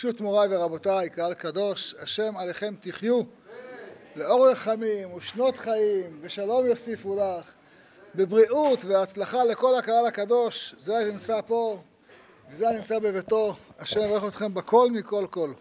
פשוט מוריי ורבותיי, קהל קדוש, השם עליכם תחיו לאורך ימים ושנות חיים ושלום יוסיפו לך, בבריאות והצלחה לכל הקהל הקדוש. זה נמצא פה וזה נמצא בביתו. השם יברך אתכם בכל מכל כל.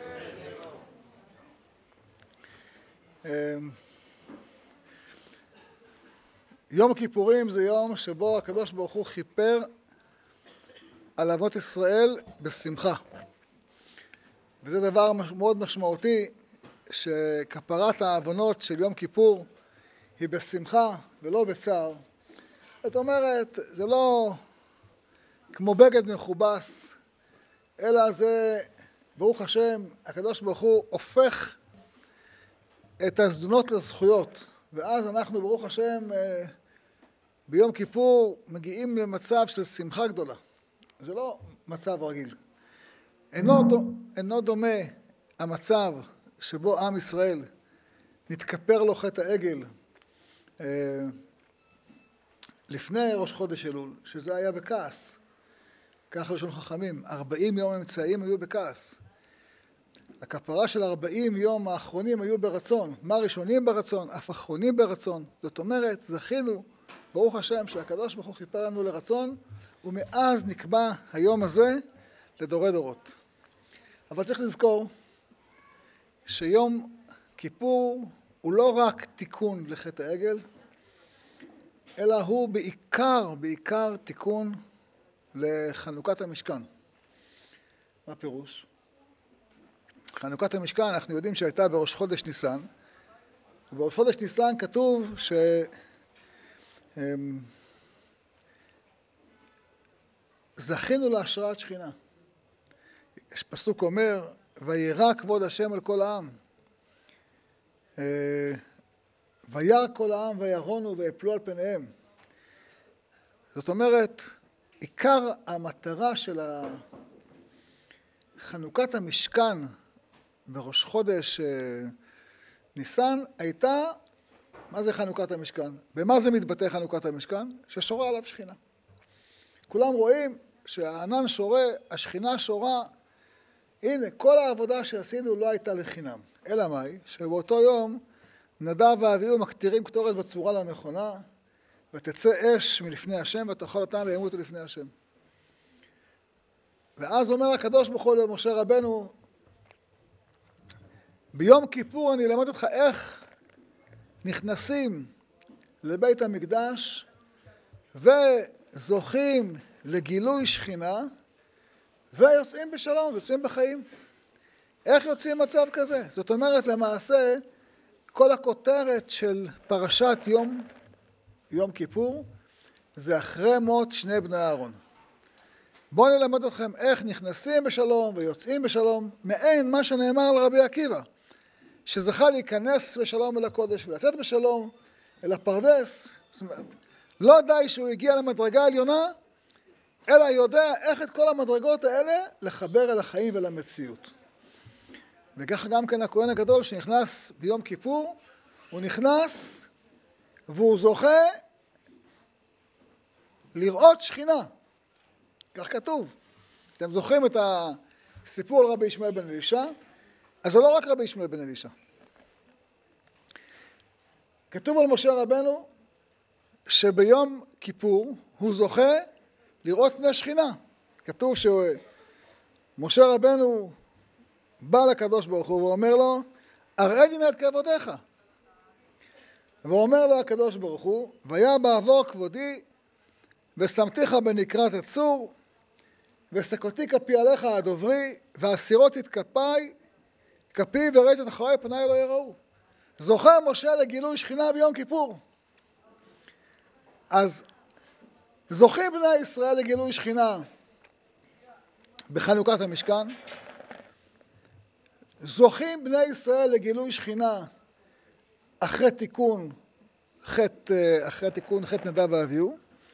יום הכיפורים זה יום שבו הקדוש ברוך הוא כיפר על אבות ישראל בשמחה. וזה דבר מאוד משמעותי, שכפרת העוונות של יום כיפור היא בשמחה ולא בצער. זאת אומרת, זה לא כמו בגד מכובס, אלא זה, ברוך השם, הקדוש ברוך הוא הופך את הזדונות לזכויות. ואז אנחנו, ברוך השם, ביום כיפור מגיעים למצב של שמחה גדולה. זה לא מצב רגיל. אינו דומה המצב שבו עם ישראל נתכפר לו חטא העגל לפני ראש חודש אלול, שזה היה בכעס. כך לשון חכמים, 40 יום אמצעיים היו בכעס. הכפרה של 40 יום האחרונים היו ברצון. מה ראשונים ברצון? אף אחרונים ברצון. זאת אומרת, זכינו, ברוך השם, שהקדוש ברוך הוא כיפר לנו לרצון, ומאז נקבע היום הזה לדורי דורות. אבל צריך לזכור שיום כיפור הוא לא רק תיקון לחטא העגל, אלא הוא בעיקר תיקון לחנוכת המשכן. מה פירוש? חנוכת המשכן, אנחנו יודעים שהייתה בראש חודש ניסן, ובראש חודש ניסן כתוב זכינו להשראת שכינה. יש פסוק אומר, וירא כבוד השם על כל העם. וירא כל העם וירונו ויפלו על פניהם. זאת אומרת, עיקר המטרה של חנוכת המשכן בראש חודש ניסן הייתה, מה זה חנוכת המשכן? במה זה מתבטא חנוכת המשכן? ששורה עליו שכינה. כולם רואים שהענן שורה, השכינה שורה, הנה, כל העבודה שעשינו לא הייתה לחינם. אלא מאי? שבאותו יום נדב ואביהו מקטירים קטורת בצורה לא נכונה, ותצא אש מלפני השם ותאכל אותם וימותו לפני השם. ואז אומר הקדוש ברוך הוא למשה רבנו, ביום כיפור אני אלמד אותך איך נכנסים לבית המקדש וזוכים לגילוי שכינה ויוצאים בשלום ויוצאים בחיים. איך יוצאים מצב כזה? זאת אומרת, למעשה, כל הכותרת של פרשת יום כיפור זה אחרי מות שני בני אהרון. בואו נלמד אתכם איך נכנסים בשלום ויוצאים בשלום, מעין מה שנאמר על רבי עקיבא, שזכה להיכנס בשלום אל הקודש ולצאת בשלום אל הפרדס. זאת אומרת, לא די שהוא הגיע למדרגה העליונה, אלא יודע איך את כל המדרגות האלה לחבר אל החיים ולמציאות. וכך גם כן הכהן הגדול שנכנס ביום כיפור, הוא נכנס והוא זוכה לראות שכינה. כך כתוב. אתם זוכרים את הסיפור על רבי ישמעאל בן אלישע? אז זה לא רק רבי ישמעאל בן אלישע. כתוב על משה רבנו שביום כיפור הוא זוכה לראות פני שכינה. כתוב שמשה רבנו בא לקדוש ברוך הוא ואומר לו, הראיני נא את כבודיך. ואומר לו הקדוש ברוך הוא, והיה בעבור כבודי, ושמתיך בנקרת הצור, וסקותי כפי עליך הדוברי, והסירות את כפי וראית את אחריי פניי לא יראו. זוכה משה לגילוי שכינה ביום כיפור. אז זוכים בני ישראל לגילוי שכינה בחנוכת המשכן, זוכים בני ישראל לגילוי שכינה אחרי תיקון חטא נדב ואביהו,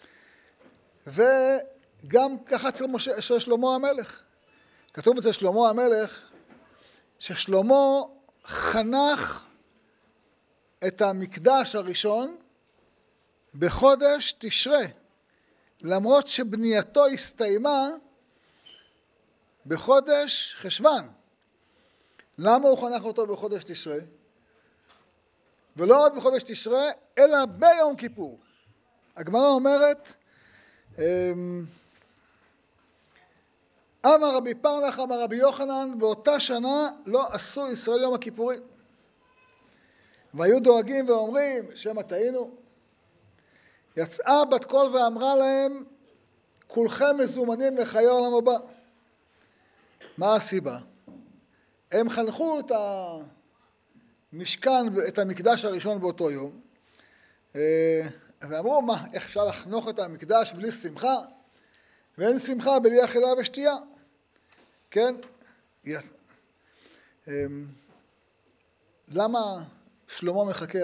וגם ככה אצל שלמה המלך. כתוב אצל שלמה המלך ששלמה חנך את המקדש הראשון בחודש תשרי, למרות שבנייתו הסתיימה בחודש חשוון. למה הוא חנך אותו בחודש תשרי? ולא עוד בחודש תשרי, אלא ביום כיפור. הגמרא אומרת, אמר רבי פרנח, אמר רבי יוחנן, באותה שנה לא עשו ישראל יום הכיפורים. והיו דואגים ואומרים, שמא טעינו. יצאה בת קול ואמרה להם, כולכם מזומנים לחיי העולם הבא. מה הסיבה? הם חנכו את המשכן, את המקדש הראשון באותו יום, ואמרו, מה, איך אפשר לחנוך את המקדש בלי שמחה? ואין שמחה בלי אכילה ושתייה. כן? למה שלמה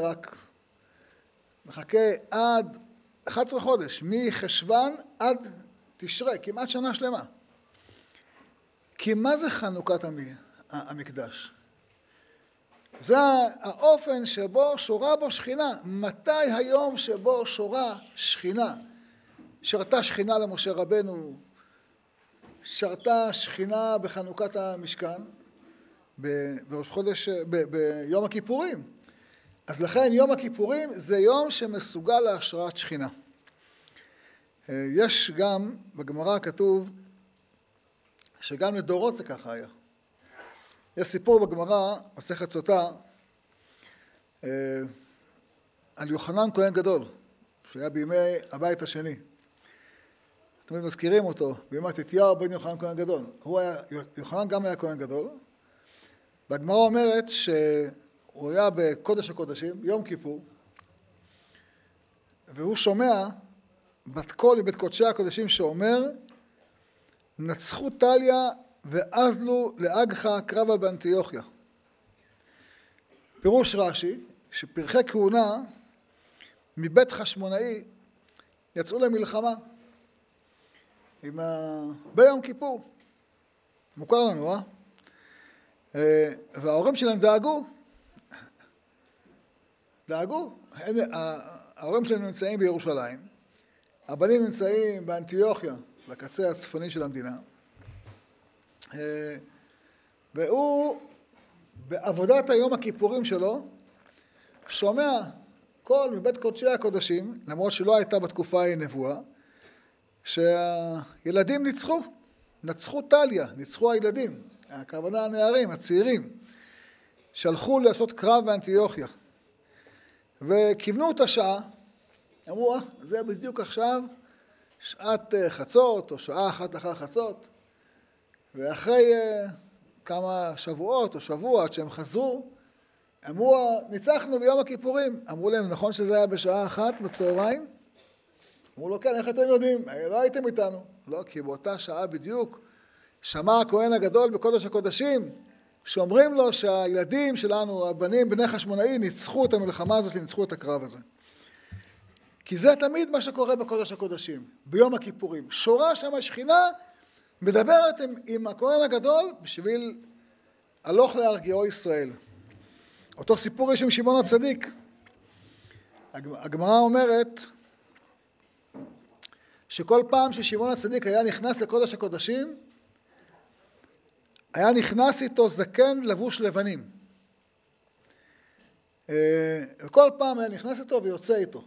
מחכה עד 11 חודש, מחשוון עד תשרי, כמעט שנה שלמה? כי מה זה חנוכת המקדש? זה האופן שבו שורה בו שכינה. מתי היום שבו שורה שכינה? שרתה שכינה למשה רבנו, שרתה שכינה בחנוכת המשכן, בראש חודש, ביום הכיפורים. אז לכן יום הכיפורים זה יום שמסוגל להשראת שכינה. יש גם, בגמרא כתוב, שגם לדורות זה ככה היה. יש סיפור בגמרא, מסכת סוטה, על יוחנן כהן גדול, שהיה בימי הבית השני. תמיד מזכירים אותו, בימי מתתיהו בן יוחנן כהן גדול. יוחנן גם היה כהן גדול, והגמרא אומרת שהוא היה בקודש הקודשים, יום כיפור, והוא שומע בת קול מבית קודשי הקודשים שאומר, נצחו טליה ואזלו לאגחה קרבה באנטיוכיה. פירוש רש"י, שפרחי כהונה מבית חשמונאי יצאו למלחמה ביום כיפור. מוכר לנו, וההורים שלהם דאגו. ההורים שלהם נמצאים בירושלים, הבנים נמצאים באנטיוכיה, בקצה הצפוני של המדינה, והוא בעבודת היום הכיפורים שלו שומע קול מבית קודשי הקודשים, למרות שלא הייתה בתקופה ההיא נבואה, שהילדים נצחו טליה, ניצחו הילדים, הכוונה הנערים, הצעירים, שהלכו לעשות קרב באנטיוכיה, וכיוונו את השעה, אמרו, זה בדיוק עכשיו שעת חצות, או שעה אחת אחר חצות, ואחרי כמה שבועות או שבוע עד שהם חזרו, אמרו, ניצחנו ביום הכיפורים. אמרו להם, נכון שזה היה בשעה 1 בצהריים? אמרו לו, כן, איך אתם יודעים? לא הייתם איתנו. לא, כי באותה שעה בדיוק שמע הכהן הגדול בקודש הקודשים, שאומרים לו שהילדים שלנו, הבנים בני חשמונאי, ניצחו את המלחמה הזאת, ניצחו את הקרב הזה. כי זה תמיד מה שקורה בקודש הקודשים, ביום הכיפורים. שורה שם השכינה, מדברת עם הכהן הגדול בשביל הלוך להרגיעו ישראל. אותו סיפור יש עם שמעון הצדיק. הגמרא אומרת שכל פעם ששמעון הצדיק היה נכנס לקודש הקודשים, היה נכנס איתו זקן לבוש לבנים. וכל פעם היה נכנס איתו ויוצא איתו.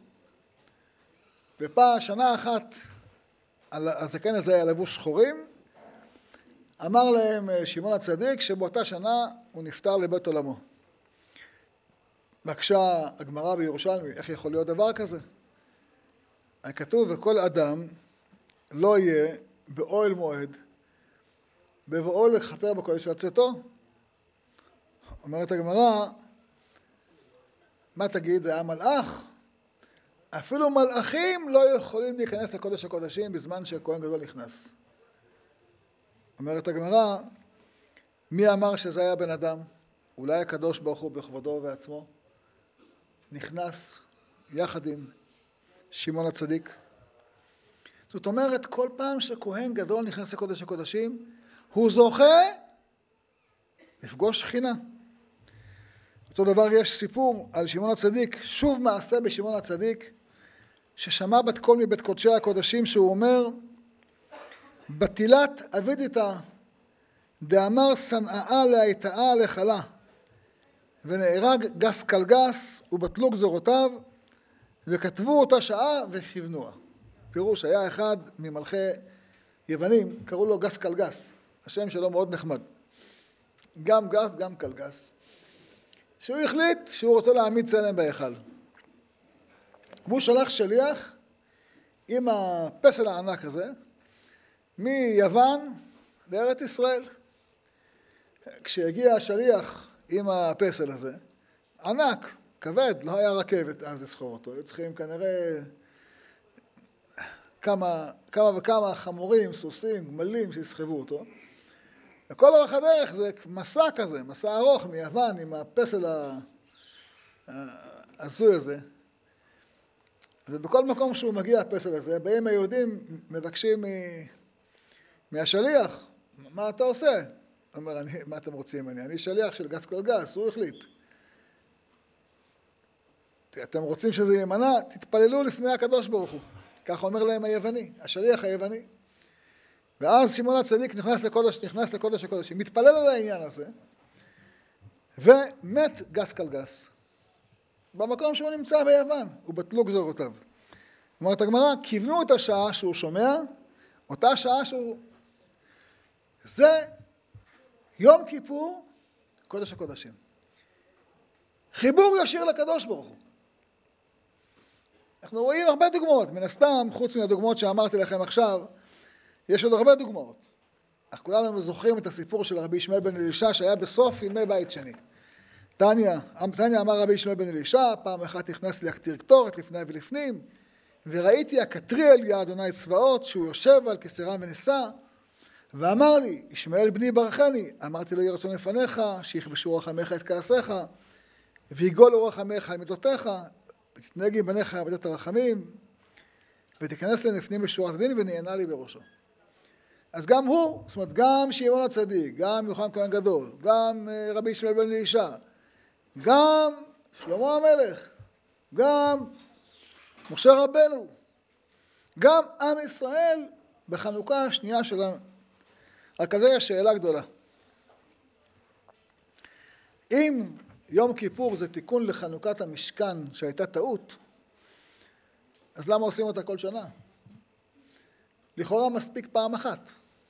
שנה אחת הזקן הזה היה לבוש שחורים, אמר להם שמעון הצדיק שבאותה שנה הוא נפטר לבית עולמו. בקשה הגמרא בירושלמי, איך יכול להיות דבר כזה? כתוב, וכל אדם לא יהיה באוהל מועד, בבואו לכפר בקודש הצאתו. אומרת הגמרא, מה תגיד, זה היה מלאך? אפילו מלאכים לא יכולים להיכנס לקודש הקודשים בזמן שהכהן גדול נכנס. אומרת הגמרא, מי אמר שזה היה בן אדם? אולי הקדוש ברוך הוא בכבודו ובעצמו נכנס יחד עם שמעון הצדיק. זאת אומרת, כל פעם שכהן גדול נכנס לקודש הקודשים, הוא זוכה לפגוש שכינה. אותו דבר יש סיפור על שמעון הצדיק, שוב מעשה בשמעון הצדיק, ששמע בת קול מבית קודשי הקודשים, שהוא אומר, בתילת אבידיתא דאמר שנאה להיטאה לחלה, ונהרג גס קלגס ובטלו גזורותיו, וכתבו אותה שעה וכיוונוה. פירוש, היה אחד ממלכי יוונים, קראו לו גס קלגס, השם שלו מאוד נחמד. גם גס, גם קלגס. שהוא החליט שהוא רוצה להעמיד צלם בהיכל. והוא שלח שליח עם הפסל הענק הזה, מיוון לארץ ישראל. כשהגיע השליח עם הפסל הזה, ענק, כבד, לא היה רכבת אז לסחור אותו, היו צריכים כנראה כמה וכמה חמורים, סוסים, גמלים שיסחבו אותו. וכל אורך הדרך זה מסע כזה, מסע ארוך מיוון עם הפסל הזוי הזה. ובכל מקום שהוא מגיע הפסל הזה, באים היהודים מבקשים מהשליח, מה אתה עושה? הוא אומר, מה אתם רוצים ממני? אני שליח של גס קלגס, הוא החליט. אתם רוצים שזה יימנע? תתפללו לפני הקדוש ברוך הוא. כך אומר להם היווני, השליח היווני. ואז שמעון הצדיק נכנס לקודש הקודשים, מתפלל על העניין הזה, ומת גס קלגס. במקום שהוא נמצא ביוון, ובטלו גזורותיו. אומרת הגמרא, כיוונו את השעה שהוא שומע, אותה שעה שהוא... זה יום כיפור, קודש הקודשים. חיבור ישיר לקדוש ברוך הוא. אנחנו רואים הרבה דוגמאות, מן הסתם, חוץ מהדוגמאות שאמרתי לכם עכשיו, יש עוד הרבה דוגמאות. אך כולנו זוכרים את הסיפור של רבי ישמעאל בן אלישע, שהיה בסוף ימי בית שני. תניא אמר רבי ישמעאל בן אלישע, פעם אחת נכנס לי הקטיר קטורת לפני ולפנים, וראיתי הקטריאל יא אדוני צבאות, שהוא יושב על כסירה ונשא, ואמר לי, ישמעאל בני ברכני, אמרתי לו יהי רצון לפניך, שיכבשו רחמיך את כעסיך, ויגולו רחמיך על מידותיך, ותתנהג עם בניך מידת הרחמים, ותיכנס להם לפנים בשורת הדין, ונענה לי בראשו. אז גם הוא, זאת אומרת, גם שמעון הצדיק, גם יוחנן כהן גדול, גם רבי ישמעאל בן אלישע, גם שלמה המלך, גם משה רבנו, גם עם ישראל בחנוכה השנייה שלנו. רק על זה יש שאלה גדולה. אם יום כיפור זה תיקון לחנוכת המשכן שהייתה טעות, אז למה עושים אותה כל שנה? לכאורה מספיק פעם אחת.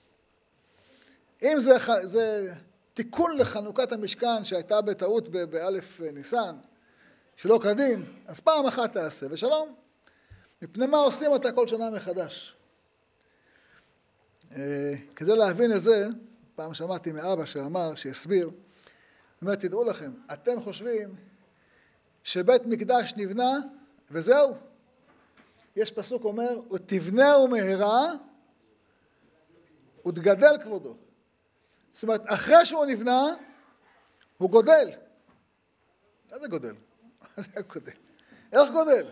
אם זה תיקון לחנוכת המשכן שהייתה בטעות באלף ניסן, שלא כדין, אז פעם אחת תעשה ושלום. מפני מה עושים אותה כל שנה מחדש? כדי להבין את זה, פעם שמעתי מאבא שאמר, שהסביר, אומר, תדעו לכם, אתם חושבים שבית מקדש נבנה וזהו. יש פסוק אומר, ותבנהו מהרה ותגדל כבודו. זאת אומרת, אחרי שהוא נבנה, הוא גודל. מה זה גודל? מה זה גודל? איך גודל?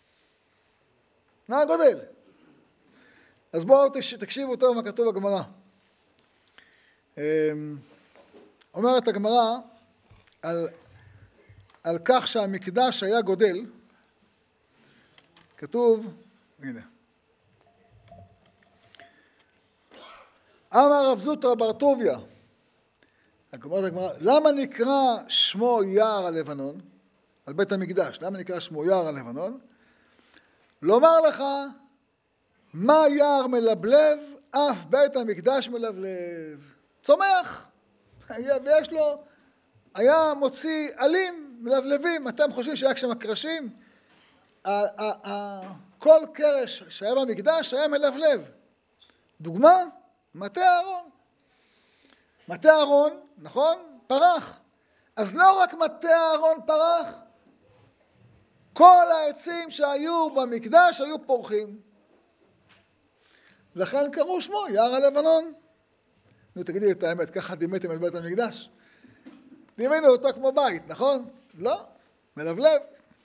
מה גודל? אז בואו תקשיבו טוב מה כתוב בגמרא. אומרת הגמרא על כך שהמקדש היה גודל, כתוב, הנה. אמר רב זוטרא בר טוביה, למה נקרא שמו יער הלבנון, על בית המקדש, למה נקרא שמו יער הלבנון? לומר לך, מה יער מלבלב, אף בית המקדש מלבלב. צומח, ויש לו, היה מוציא עלים, מלבלבים. אתם חושבים שהיה כשהם הקרשים? כל קרש שהיה במקדש היה מלבלב. דוגמה, מטה אהרון. מטה אהרון, נכון? פרח. אז לא רק מטה אהרון פרח, כל העצים שהיו במקדש היו פורחים. לכן קראו שמו יער הלבנון. נו, תגידי את האמת, ככה דימיתם את בית המקדש? דימינו אותו כמו בית, נכון? לא, מלבלב.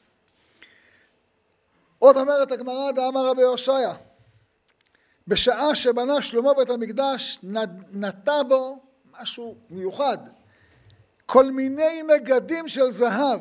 עוד אומרת הגמרא, דאמר רבי הושעיה, בשעה שבנה שלמה בית המקדש, נטע בו משהו מיוחד, כל מיני מגדים של זהב.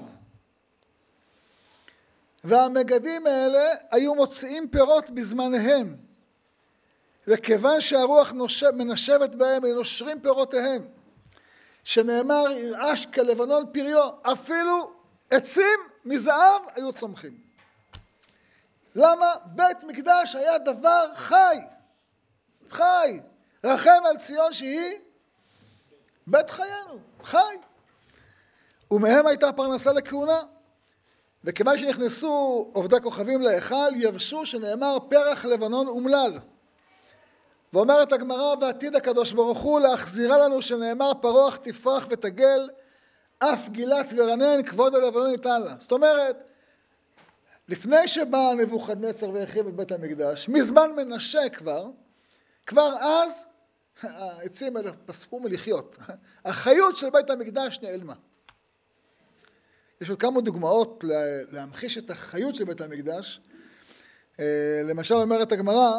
והמגדים האלה היו מוציאים פירות בזמניהם. וכיוון שהרוח מנשבת בהם, הם נושרים פירותיהם, שנאמר, ירעש כלבנון פריו, אפילו עצים מזהב היו צומחים. למה? בית מקדש היה דבר חי, חי, רחם על ציון שהיא בית חיינו, חי. ומהם הייתה פרנסה לכהונה. וכיוון שנכנסו עובדי כוכבים להיכל, יבשו שנאמר פרח לבנון אומלל. ואומרת הגמרא, ועתיד הקדוש ברוך הוא להחזירה לנו שנאמר פרוח תפרח ותגל, אף גילת ורנן כבוד הלבנון ניתן לה. זאת אומרת, לפני שבא נבוכדנצר והחריב את בית המקדש, מזמן מנשה כבר אז העצים האלה פסקו מלחיות. החיות של בית המקדש נעלמה. יש עוד כמה דוגמאות להמחיש את החיות של בית המקדש. למשל אומרת הגמרא,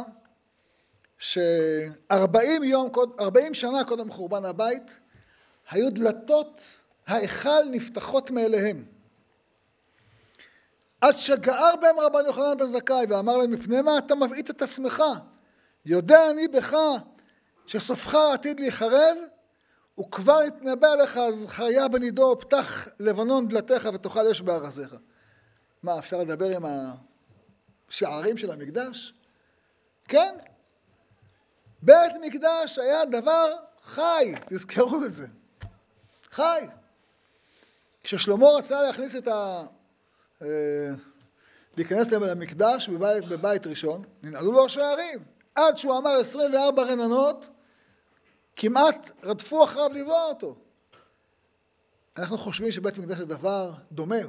ש40 שנה קודם חורבן הבית, היו דלתות ההיכל נפתחות מאליהם. עד שגער בהם רבן יוחנן בן זכאי ואמר להם, מפני מה אתה מבעית את עצמך? יודע אני בך שסופך עתיד להיחרב, וכבר נתנבא לך זכריה בן עידו, פתח לבנון דלתיך ותאכל אש בארזיך. מה, אפשר לדבר עם השערים של המקדש? כן. בית מקדש היה דבר חי, תזכרו את זה. חי. כששלמה רצה להכניס להיכנס למקדש בבית ראשון, ננעלו לו השערים. עד שהוא אמר 24 רננות, כמעט רדפו אחריו לבלוע אותו. אנחנו חושבים שבית מקדש זה דבר דומם.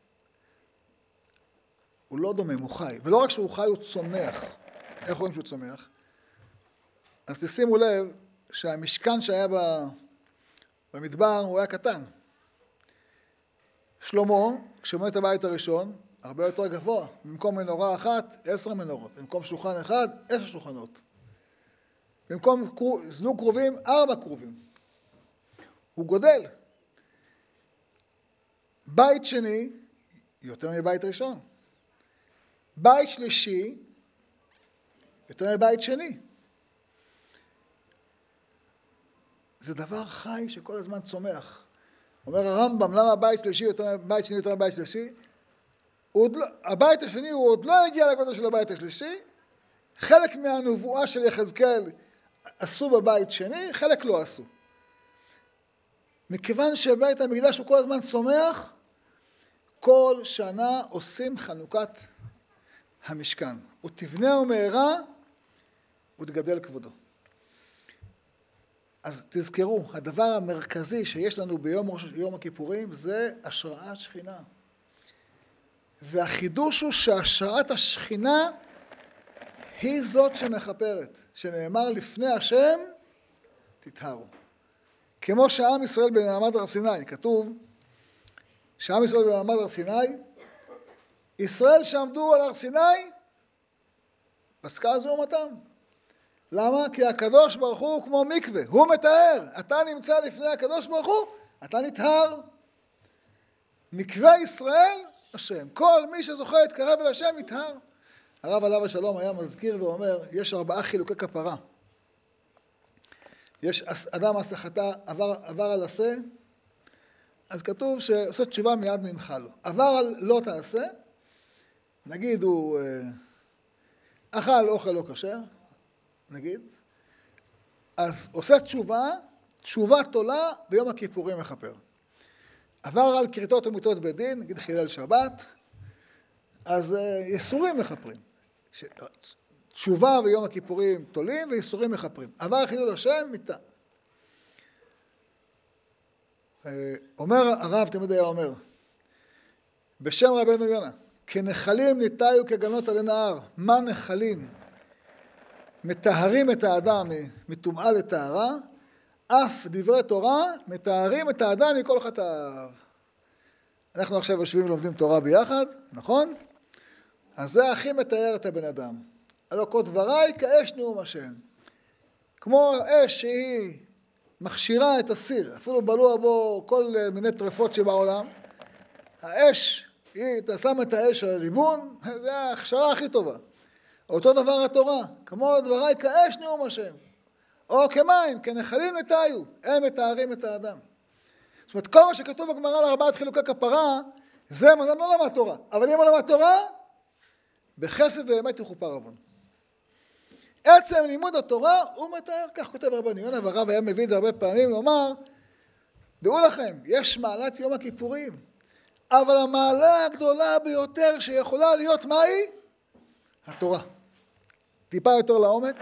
הוא לא דומם, הוא חי. ולא רק שהוא חי, הוא צומח. איך רואים שהוא צומח? אז תשימו לב שהמשכן שהיה במדבר הוא היה קטן. שלמה, כשבנה את הבית הראשון, הרבה יותר גבוה. במקום מנורה אחת, 10 מנורות. במקום שולחן אחד, 10 שולחנות. במקום זוג קרובים, 4 קרובים. הוא גודל. בית שני, יותר מבית ראשון. בית שלישי, יותר מבית שני. זה דבר חי שכל הזמן צומח. אומר הרמב"ם, למה הבית שלישי יותר מבית שני יותר מבית שלישי? הבית השני הוא עוד לא הגיע לגודל של הבית השלישי. חלק מהנבואה של יחזקאל עשו בבית שני, חלק לא עשו. מכיוון שבית המקדש הוא כל הזמן צומח, כל שנה עושים חנוכת המשכן. ותבנה ומהרה ותגדל כבודו. אז תזכרו, הדבר המרכזי שיש לנו ביום הכיפורים זה השראת שכינה. והחידוש הוא שהשראת השכינה היא זאת שמחפרת, שנאמר לפני השם תטהרו. כמו שעם ישראל במעמד הר סיני, כתוב שעם ישראל במעמד הר סיני, ישראל שעמדו על הר סיני, פסקה זעומתם. למה? כי הקדוש ברוך הוא כמו מקווה, הוא מתאר. אתה נמצא לפני הקדוש ברוך הוא, אתה נטהר. מקווה ישראל, השם. כל מי שזוכה להתקרב אל השם, נטהר. הרב עליו השלום היה מזכיר ואומר, יש 4 חילוקי כפרה. יש אדם עשה חטא, עבר על עשה, אז כתוב שעושה תשובה מיד נמחה לו. עבר על לא תעשה, נגיד הוא אכל אוכל לא כשר, נגיד, אז עושה תשובה תולה ביום הכיפורים מחפר. עבר על כריתות ומיתות בדין, נגיד חילל שבת, אז יסורים מחפרים. תשובה ויום הכיפורים תולים ויסורים מחפרים. עבר חילול השם, מיתה. אומר הרב, תמיד היה אומר, בשם רבנו יונה, כנחלים ניטאיו כגנות עלי נהר. מה נחלים? מטהרים את האדם מטומאה לטהרה, אף דברי תורה מטהרים את האדם מכל חטאיו. אנחנו עכשיו יושבים ולומדים תורה ביחד, נכון? אז זה הכי מתאר את הבן אדם. הלא כל דבריי כאש נאום השם. כמו אש שהיא מכשירה את הסיר, אפילו בלוע בו כל מיני טרפות שבעולם. האש, אתה שם את האש על הליבון, זה ההכשרה הכי טובה. אותו דבר התורה, כמו דבריי כאש נאום השם, או כמים, כנחלים נטעו, הם מתארים את האדם. זאת אומרת, כל מה שכתוב בגמרא על 4 חילוקי כפרה, זה אדם לא למד תורה. אבל אם הוא למד תורה, בחסד ואמת יכופר עוון. עצם לימוד התורה הוא מתאר, כך כותב רבן יונה, והרב היה מביא את זה הרבה פעמים, לומר, דעו לכם, יש מעלת יום הכיפורים, אבל המעלה הגדולה ביותר שיכולה להיות מהי? התורה. טיפה יותר לעומק.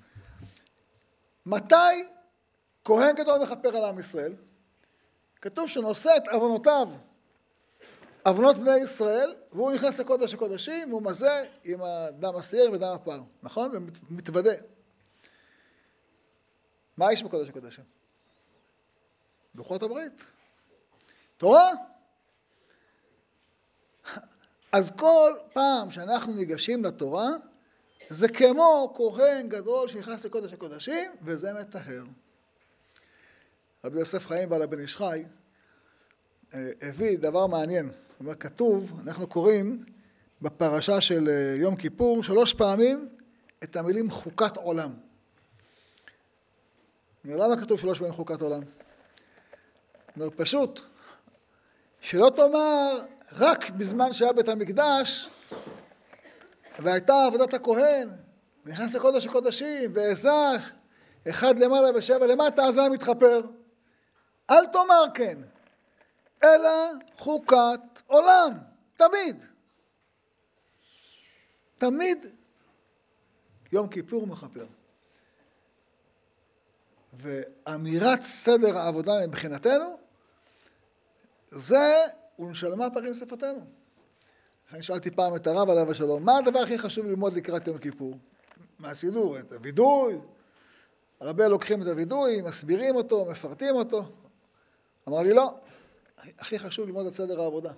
מתי כהן גדול מכפר על עם ישראל? כתוב שנושא את עוונותיו, עוונות בני ישראל, והוא נכנס לקודש הקודשים, והוא מזה עם הדם השעיר ודם הפר, נכון? ומתוודה. מה יש בקודש הקודשים? לוחות הברית. תורה. אז כל פעם שאנחנו ניגשים לתורה, זה כמו כהן גדול שנכנס לקודש הקודשים, וזה מטהר. רבי יוסף חיים בעל הבן איש חי, הביא דבר מעניין. זאת אומרת, כתוב, אנחנו קוראים בפרשה של יום כיפור 3 פעמים את המילים חוקת עולם. למה כתוב 3 פעמים חוקת עולם? אומר פשוט, שלא תאמר רק בזמן שהיה בית המקדש והייתה עבודת הכהן, נכנס לקודש הקודשים ועזה 1 למעלה ו7 למטה, אז היה מתחפר. אל תאמר כן, אלא חוקת עולם, תמיד. תמיד יום כיפור מכפר. ואמירת סדר העבודה מבחינתנו, זה ונשלמה פרים שפתנו. אני שאלתי פעם את הרב עליו השלום, מה הדבר הכי חשוב ללמוד לקראת יום כיפור? מהסידור, את הווידוי. הרבה לוקחים את הווידוי, מסבירים אותו, מפרטים אותו. אמר לי לא, הכי חשוב ללמוד את סדר העבודה.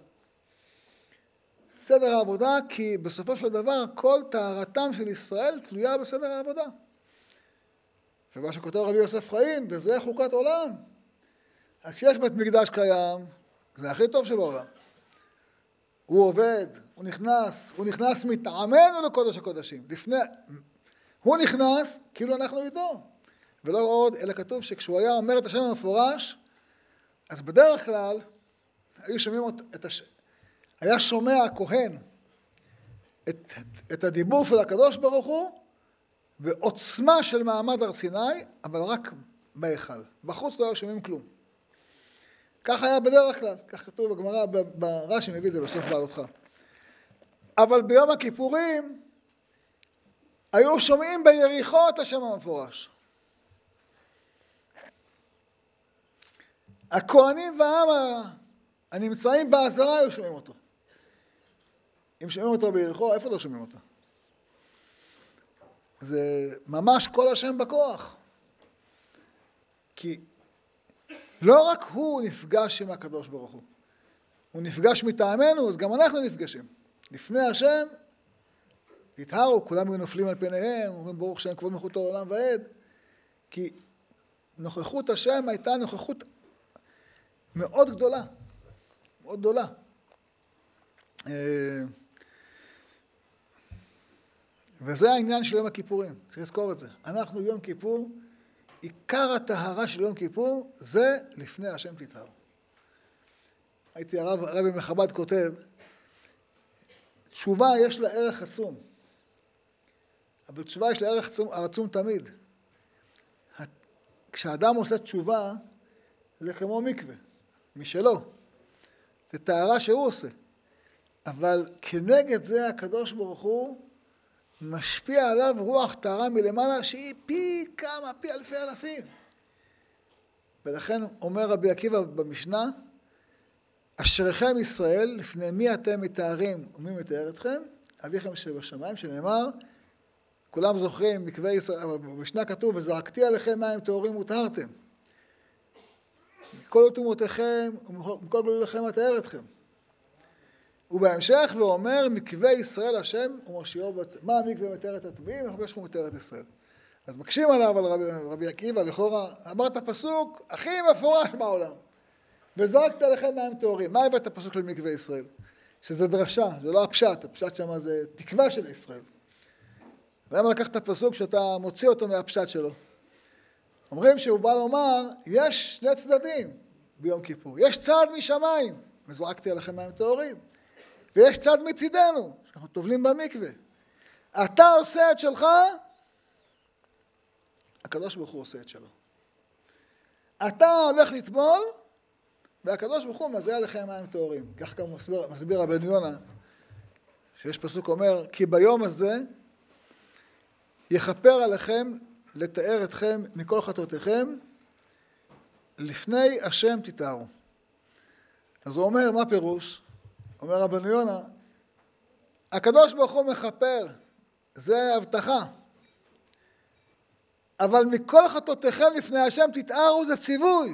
סדר העבודה כי בסופו של דבר כל טהרתם של ישראל תלויה בסדר העבודה. ומה שכותב רבי יוסף חיים, וזה חוקת עולם. כשיש בית מקדש קיים, זה הכי טוב שבעולם. הוא עובד, הוא נכנס מטעמנו לקודש הקודשים. הוא נכנס כאילו אנחנו איתו. ולא עוד, אלא כתוב שכשהוא היה אומר את השם המפורש, אז בדרך כלל היו שומעים היה שומע הכהן את הדיבור של הקדוש ברוך הוא, בעוצמה של מעמד הר סיני, אבל רק בהיכל. בחוץ לא היו שומעים כלום. כך היה בדרך כלל, כך כתוב בגמרא, ברש"י מביא את זה בסוף בעלותך. אבל ביום הכיפורים היו שומעים ביריחו את השם המפורש. הכהנים והעם הנמצאים בעזרה היו שומעים אותו. אם שומעים אותו ביריחו, איפה לא שומעים אותו? זה ממש כל השם בכוח. כי לא רק הוא נפגש עם הקדוש ברוך הוא. הוא נפגש מטעמנו, אז גם אנחנו נפגשים. לפני השם, תתהרו, כולם היו נופלים על פניהם, אומרים ברוך שם כבוד מלכותו עולם ועד. כי נוכחות השם הייתה נוכחות מאוד גדולה. מאוד גדולה. וזה העניין של יום הכיפורים, צריך לזכור את זה. אנחנו יום כיפור, עיקר הטהרה של יום כיפור זה לפני השם תטהר. הייתי הרבי מחב"ד כותב, תשובה יש לה ערך עצום, אבל תשובה יש לה ערך עצום תמיד. כשאדם עושה תשובה, זה כמו מקווה, משלו. זה טהרה שהוא עושה. אבל כנגד זה הקדוש ברוך הוא משפיע עליו רוח טהרה מלמעלה שהיא פי כמה, פי אלפי אלפים. ולכן אומר רבי עקיבא במשנה, אשריכם ישראל, לפני מי אתם מתארים ומי מתאר אתכם? אביכם שבשמיים, שנאמר, כולם זוכרים מקווה ישראל, אבל במשנה כתוב, וזרקתי עליכם מים טהורים וטהרתם. מכל תומותיכם ומכל גלוליכם אתאר אתכם. ובהמשך ואומר, מקווה ישראל השם ומושיעו בצד. מה המקווה מתאר את הטמאים? אנחנו יש לכם מתאר את ישראל. אז מקשים עליו על רבי עקיבא, לכאורה, אמרת פסוק הכי מפורש בעולם. וזרקת עליכם מים טהורים. מה הבאת הפסוק למקווה ישראל? שזה דרשה, זה לא הפשט, הפשט שם זה תקווה של ישראל. למה לקחת את הפסוק שאתה מוציא אותו מהפשט שלו? אומרים שהוא בא לומר, יש שני צדדים ביום כיפור. יש צד משמיים, וזרקתי עליכם מים טהורים. ויש צד מצידנו, שאנחנו טובלים במקווה. אתה עושה את שלך, הקדוש ברוך הוא עושה את שלו. אתה הולך לטבול, והקדוש ברוך הוא מזריע לכם מים טהורים. כך גם מסביר רבנו יונה, שיש פסוק אומר, כי ביום הזה יכפר עליכם לתאר אתכם מכל חטאותיכם, לפני השם תתארו. אז הוא אומר, מה פירוש? אומר רבנו יונה, הקדוש ברוך הוא מכפר, זה הבטחה. אבל מכל חטאותיכם לפני השם תתארו, זה ציווי.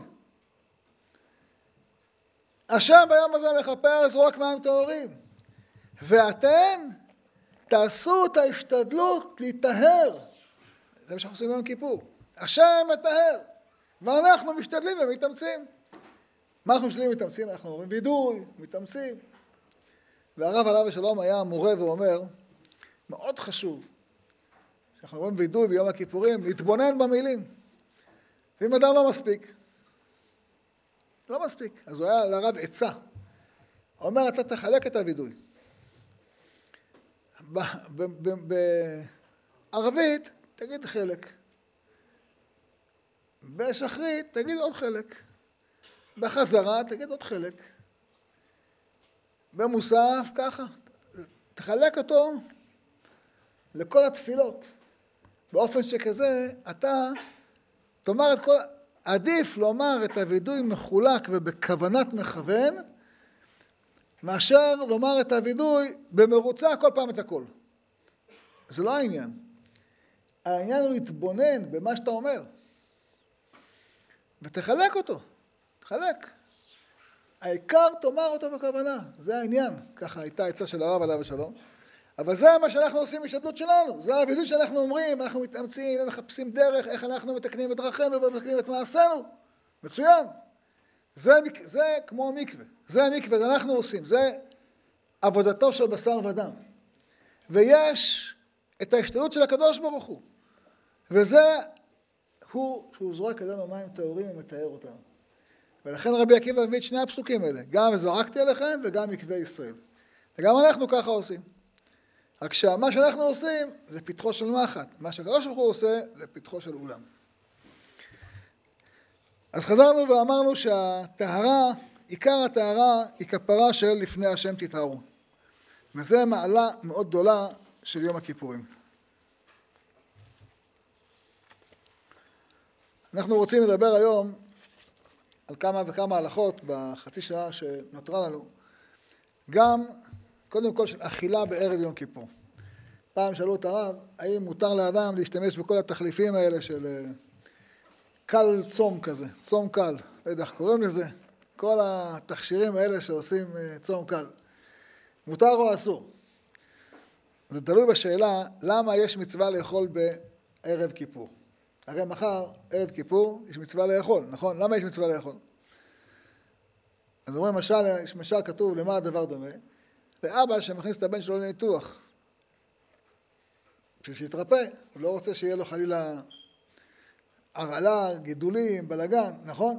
השם ביום הזה מכפר, זרוק מים טהורים. ואתם תעשו את ההשתדלות להיטהר. זה מה שאנחנו עושים ביום כיפור. השם מטהר. ואנחנו משתדלים ומתאמצים. מה אנחנו משתדלים ומתאמצים? אנחנו אומרים וידוי, מתאמצים. והרב עליו השלום היה מורה ואומר, מאוד חשוב, שאנחנו אומרים וידוי ביום הכיפורים, להתבונן במילים. ואם אדם לא מספיק, לא מספיק. אז הוא היה לרב עצה. הוא אומר, אתה תחלק את הוידוי. בערבית, תגיד חלק. בשחרית, תגיד עוד חלק. בחזרה, תגיד עוד חלק. במוסף, ככה. תחלק אותו לכל התפילות. באופן שכזה, אתה תאמר את כל... עדיף לומר את הוידוי מחולק ובכוונת מכוון, מאשר לומר את הוידוי במרוצה כל פעם את הכל. זה לא העניין. העניין הוא להתבונן במה שאתה אומר. ותחלק אותו. תחלק. העיקר תאמר אותו בכוונה. זה העניין. ככה הייתה העצה של הרב עליו השלום. אבל זה מה שאנחנו עושים בשתדלות שלנו. זה הוידוי שאנחנו אומרים, אנחנו מתאמצים ומחפשים דרך, איך אנחנו מתקנים את דרכינו ומתקנים את מעשינו. מצוין. זה כמו מקווה. זה המקווה, זה אנחנו עושים. זה עבודתו של בשר ודם. ויש את ההשתדלות של הקדוש ברוך הוא. וזה הוא שהוא זורק עלינו מים טהורים ומטהר אותנו. ולכן רבי עקיבא מביא את שני הפסוקים האלה. גם וזרקתי עליכם וגם מקווה ישראל. וגם אנחנו ככה עושים. רק שמה שאנחנו עושים זה פתחו של מחט. מה שהקדוש ברוך הוא עושה זה פתחו של אולם. אז חזרנו ואמרנו שהטהרה, עיקר הטהרה היא כפרה של לפני השם תתארו. וזה מעלה מאוד גדולה של יום הכיפורים. אנחנו רוצים לדבר היום על כמה וכמה הלכות בחצי שעה שנותרה לנו. גם, קודם כל, של אכילה בערב יום כיפור. פעם שאלו את הרב, האם מותר לאדם להשתמש בכל התחליפים האלה של קל צום כזה, צום קל, לא יודע איך קוראים לזה, כל התכשירים האלה שעושים צום קל. מותר או אסור? זה תלוי בשאלה למה יש מצווה לאכול בערב כיפור. הרי מחר, ערב כיפור, יש מצווה לאכול, נכון? למה יש מצווה לאכול? אז אומרים, משל כתוב, למה הדבר דומה? לאבא שמכניס את הבן שלו לניתוח. בשביל שיתרפא, הוא לא רוצה שיהיה לו חלילה הרעלה, גידולים, בלגן, נכון?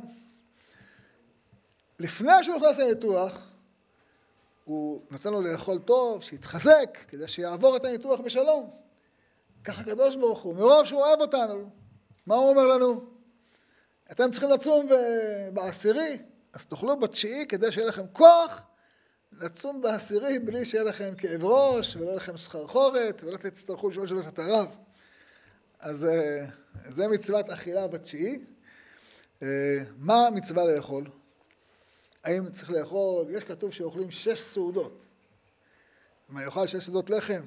לפני שהוא נכנס לניתוח, הוא נותן לו לאכול טוב, שיתחזק, כדי שיעבור את הניתוח בשלום. ככה הקדוש ברוך הוא, מרוב שהוא אוהב אותנו, מה הוא אומר לנו? אתם צריכים לצום בעשירי, אז תאכלו בתשיעי כדי שיהיה לכם כוח לצום בעשירי בלי שיהיה לכם כאב ראש ולא לכם סחרחורת ולא תצטרכו לשאול שלו את הרב. אז זה מצוות אכילה בתשיעי. מה מצווה לאכול? האם צריך לאכול? יש כתוב שאוכלים 6 סעודות. מה יאכל 6 סעודות לחם?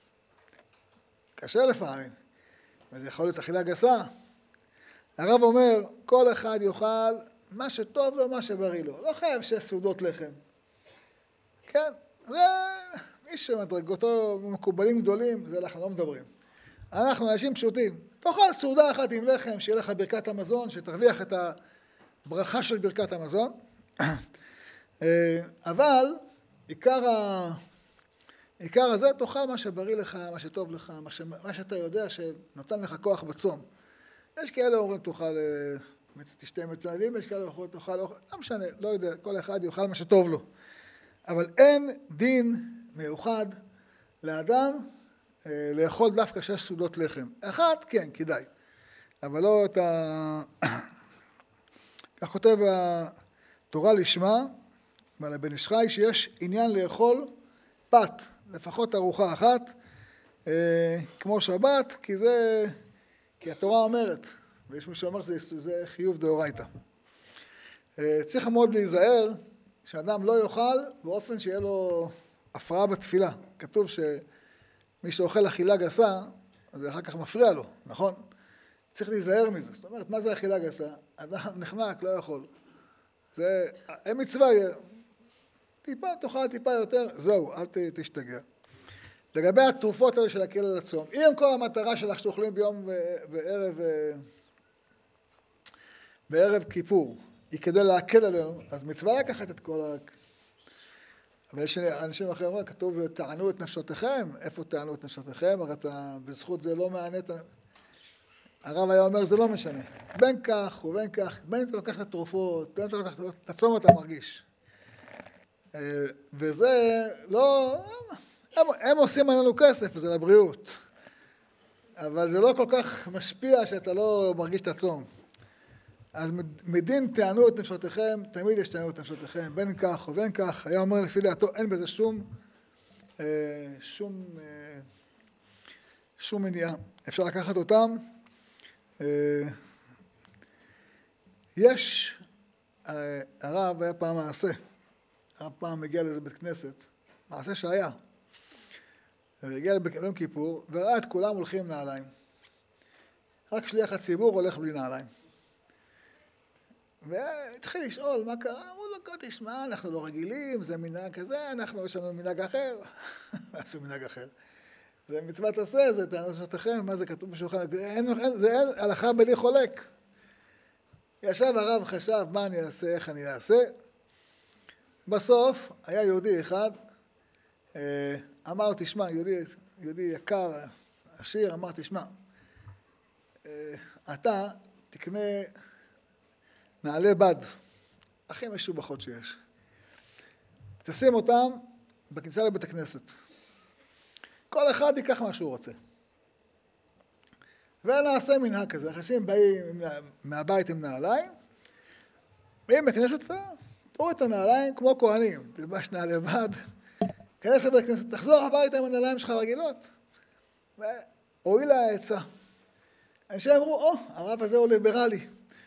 קשה לפעמים. וזה יכול להיות אכילה גסה. הרב אומר, כל אחד יאכל מה שטוב לו, מה שבריא לו. לא חייב 6 סעודות לחם. כן, זה מי שמדרגותו מקובלים גדולים, זה אנחנו לא מדברים. אנחנו אנשים פשוטים. תאכל סעודה אחת עם לחם, שיהיה לך ברכת המזון, שתרוויח את הברכה של ברכת המזון. אבל עיקר עיקר הזה, תאכל מה שבריא לך, מה שטוב לך, מה שאתה יודע שנותן לך כוח בצום. יש כאלה אומרים תאכל, תשתה מצלבים, יש כאלה אומרים תאכל אוכל, לא משנה, לא יודע, כל אחד יאכל מה שטוב לו. אבל אין דין מיוחד לאדם לאכול דווקא 6 סעודות לחם. אחת, כן, כדאי. אבל לא את ה... כך כותב התורה לשמה, ועל הבן איש חי, שיש עניין לאכול פת, לפחות ארוחה אחת, כמו שבת, כי התורה אומרת, ויש מי שאומר שזה חיוב דאורייתא. צריך מאוד להיזהר שאדם לא יאכל באופן שיהיה לו הפרעה בתפילה. כתוב שמי שאוכל אכילה גסה, אז זה אחר כך מפריע לו, נכון? צריך להיזהר מזה. זאת אומרת, מה זה אכילה גסה? אדם נחנק, לא יכול. זה, אין מצווה, טיפה, תאכל טיפה יותר, זהו, אל תשתגע. לגבי התרופות האלה של להקל על הצום, אם כל המטרה שלך שאוכלים ביום בערב כיפור, היא כדי להקל עלינו, אז מצווה לקחת את כל אבל יש אנשים אחרים אומרים, כתוב, תענו את נפשותיכם, איפה תענו את נפשותיכם? הרי אתה בזכות זה לא מענה, הרב היה אומר, זה לא משנה. בין כך ובין כך, בין אתה לוקח את התרופות, בין אתה לוקח את הצום אתה מרגיש. וזה לא, הם עושים עלינו כסף, וזה לבריאות. אבל זה לא כל כך משפיע שאתה לא מרגיש את הצום. אז מדין תענו את נפשותיכם, תמיד יש תענו את נפשותיכם, בין כך ובין כך. היה אומר לפי דעתו, אין בזה שום מניעה. אפשר לקחת אותם. יש, הרב היה פעם מעשה, הרב פעם מגיע לאיזה בית כנסת, מעשה שהיה, והגיע ביום כיפור, וראה את כולם הולכים נעליים. רק שליח הציבור הולך בלי נעליים. והתחיל לשאול מה קרה, אמרו לו, תשמע, אנחנו לא רגילים, זה מנהג כזה, יש לנו מנהג אחר. מה עשו מנהג אחר? זה מצוות עשה, זה תענו נפשותיכם, מה זה כתוב בשולחן? זה אין הלכה בלי חולק. ישב הרב חשב מה אני אעשה, איך אני אעשה. בסוף היה יהודי אחד, אמר, תשמע, יהודי יקר, עשיר, אמר, תשמע, אתה תקנה נעלי בד, הכי משובחות שיש. תשים אותם בכניסה לבית הכנסת. כל אחד ייקח מה שהוא רוצה. ונעשה מנהג כזה, אנשים באים מהבית עם נעליים, ואם בכנסת תראו את הנעליים כמו כהנים, תלבש נעלי בד, כנס לבית הכנסת, תחזור הביתה עם הנעליים שלך רגילות. והואיל לה העצה. אנשים אמרו, הרב הזה הוא ליברלי.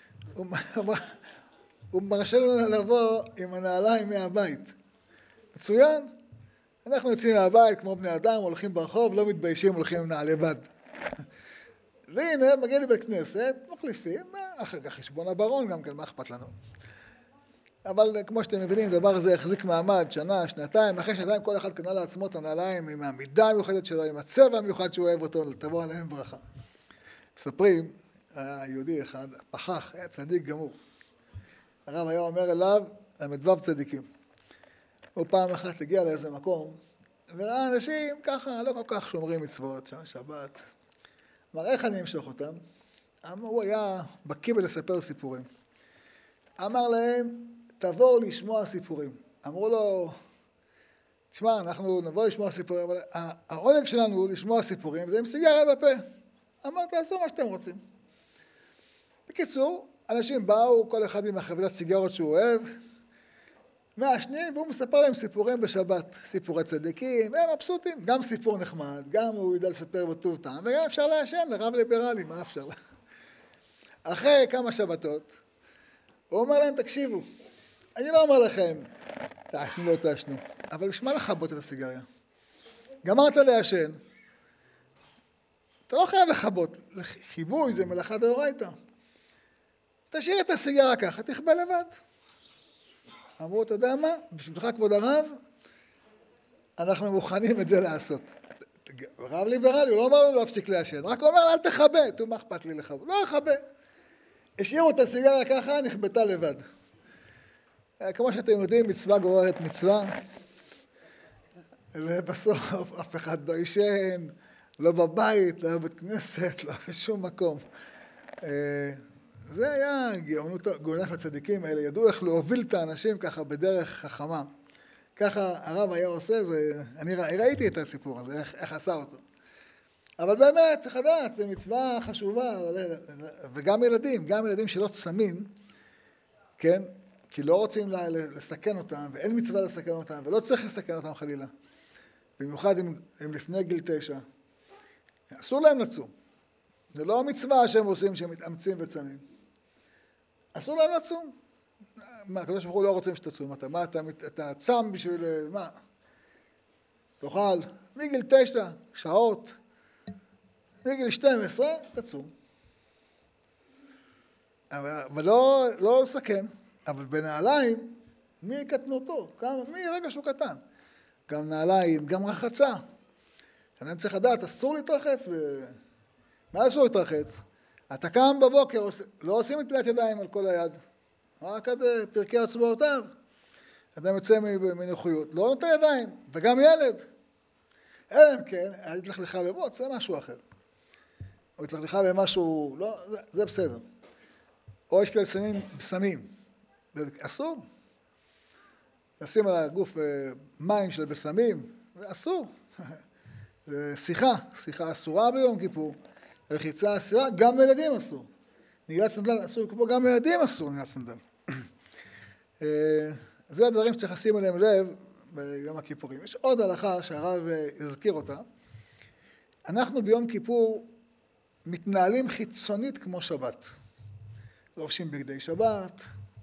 הוא מרשה לנו לבוא עם הנעליים מהבית. מצוין. אנחנו יוצאים מהבית כמו בני אדם, הולכים ברחוב, לא מתביישים, הולכים עם נעלי בד. והנה, מגיע לבית כנסת, מחליפים, אחר כך חשבון הברון גם כן, מה אכפת לנו? אבל כמו שאתם מבינים, דבר הזה יחזיק מעמד, שנה, שנתיים, אחרי שנתיים כל אחד קנה לעצמו את הנעליים עם המידה המיוחדת שלו, עם הצבע המיוחד שהוא אוהב אותו, תבוא עליהם ברכה. מספרים, היה יהודי אחד, הפחח, היה צדיק גמור. הרב היה אומר אליו, למדבב צדיקים. הוא פעם אחת הגיע לאיזה מקום, וראה אנשים ככה, לא כל כך שומרים מצוות, שם שבת. אמר, איך אני אמשוך אותם? הוא היה בקיא בלספר סיפורים. אמר להם, תבואו לשמוע סיפורים. אמרו לו, תשמע, אנחנו נבוא לשמוע סיפורים, אבל העונג שלנו לשמוע סיפורים זה עם סיגריה בפה. אמר, תעשו מה שאתם רוצים. בקיצור, אנשים באו, כל אחד עם החבילת סיגרות שהוא אוהב, מעשנים, והוא מספר להם סיפורים בשבת, סיפורי צדיקים, הם מבסוטים, גם סיפור נחמד, גם הוא ידע לספר בטוב טעם, וגם אפשר לעשן, לרב ליברלי, מה אפשר? אחרי כמה שבתות, הוא אומר להם, תקשיבו, אני לא אומר לכם, תעשנו לא תעשנו, אבל בשביל מה לכבות את הסיגריה? גמרת לעשן, אתה לא חייב לכבות, חיבוי זה מלאכה דאורייתא. תשאיר את הסיגריה ככה, תכבה לבד. אמרו, אתה יודע מה? בשבילך כבוד הרב, אנחנו מוכנים את זה לעשות. רב ליברלי, הוא לא אומר לו להפסיק לעשן, רק הוא אומר, אל תכבה, תראו מה אכפת לי לכבות. לא אכבה. השאירו את הסיגריה ככה, נכבתה לבד. כמו שאתם יודעים, מצווה גוררת מצווה. ובסוף אף אחד לא ישן, לא בבית, לא בבית כנסת, לא בשום מקום. זה היה גאונות הצדיקים האלה, ידעו איך להוביל את האנשים ככה בדרך חכמה. ככה הרב היה עושה, אני ראיתי את הסיפור הזה, איך עשה אותו. אבל באמת, צריך לדעת, זו מצווה חשובה, וגם ילדים שלא צמים, כן? כי לא רוצים לסכן אותם, ואין מצווה לסכן אותם, ולא צריך לסכן אותם חלילה. במיוחד אם לפני גיל 9. אסור להם לצום. זה לא המצווה שהם עושים, שהם מתאמצים וצמים. אסור להם לצום. מה, הקדוש ברוך הוא לא רוצים שתצום. אתה צם בשביל, מה? תאכל, מגיל 9, שעות, מגיל 12, תצום. אבל לא לסכן. אבל בנעליים, מי קטנותו? מרגע שהוא קטן. גם נעליים, גם רחצה. אני צריך לדעת, אסור להתרחץ. מה אסור להתרחץ? אתה קם בבוקר, לא עושים את פלט ידיים על כל היד. רק עד פרקי אצבעותיו. אדם יוצא מנוחיות. לא נותן ידיים, וגם ילד. אלא אם כן, היה התלכלך בבוץ, זה משהו אחר. או התלכלך במשהו, לא, זה בסדר. או יש כאלה סמים. אסור. לשים על הגוף מים של בסמים, זה אסור. זה שיחה אסורה ביום כיפור. רחיצה אסורה, גם לילדים אסור. נעילת סנדל אסור, כמו גם לילדים אסור נעילת סנדל. זה הדברים שצריך לשים עליהם לב ביום הכיפורים. יש עוד הלכה שהרב הזכיר אותה. אנחנו ביום כיפור מתנהלים חיצונית כמו שבת. לובשים בגדי שבת.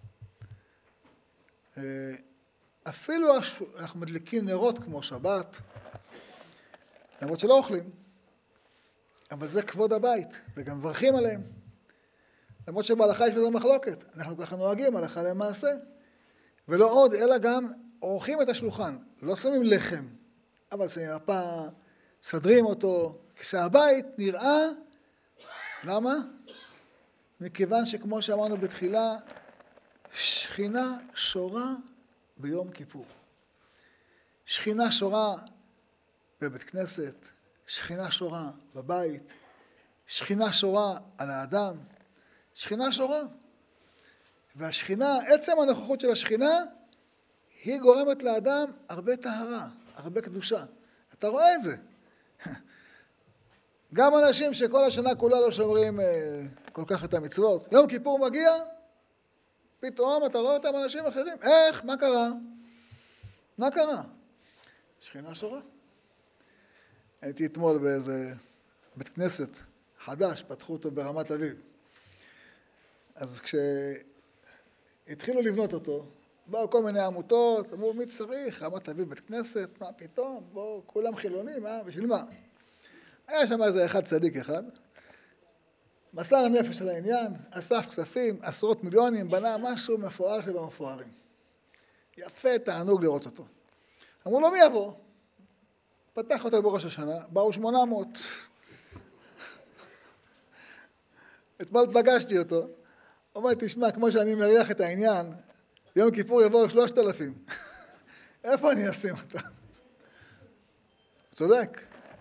אפילו אנחנו מדליקים נרות כמו שבת. למרות שלא אוכלים. אבל זה כבוד הבית, וגם מברכים עליהם. למרות שבהלכה יש בזה מחלוקת. אנחנו ככה נוהגים הלכה למעשה. ולא עוד, אלא גם עורכים את השולחן. לא שמים לחם, אבל שמים מפה, סדרים אותו. כשהבית נראה, למה? מכיוון שכמו שאמרנו בתחילה, שכינה שורה ביום כיפור. שכינה שורה בבית כנסת, שכינה שורה בבית, שכינה שורה על האדם, שכינה שורה. והשכינה, עצם הנוכחות של השכינה, היא גורמת לאדם הרבה טהרה, הרבה קדושה. אתה רואה את זה. גם אנשים שכל השנה כולה לא שומרים כל כך את המצוות. יום כיפור מגיע, פתאום אתה רואה אותם אנשים אחרים. איך? מה קרה? מה קרה? שכינה שורה. הייתי אתמול באיזה בית כנסת חדש, פתחו אותו ברמת אביב. אז כשהתחילו לבנות אותו, באו כל מיני עמותות, אמרו מי צריך? רמת אביב בית כנסת, מה פתאום? בואו, כולם חילונים, בשביל מה? היה שם איזה אחד צדיק אחד, מסר נפש על העניין, אסף כספים, עשרות מיליונים, בנה משהו מפואר שבמפוארים. יפה, תענוג לראות אותו. אמרו לו, מי יבוא? פתח אותו בראש השנה, באו 800. אתמול פגשתי אותו, אומר, תשמע, כמו שאני מריח את העניין, יום כיפור יבואו 3,000. איפה אני אשים אותה? צודק.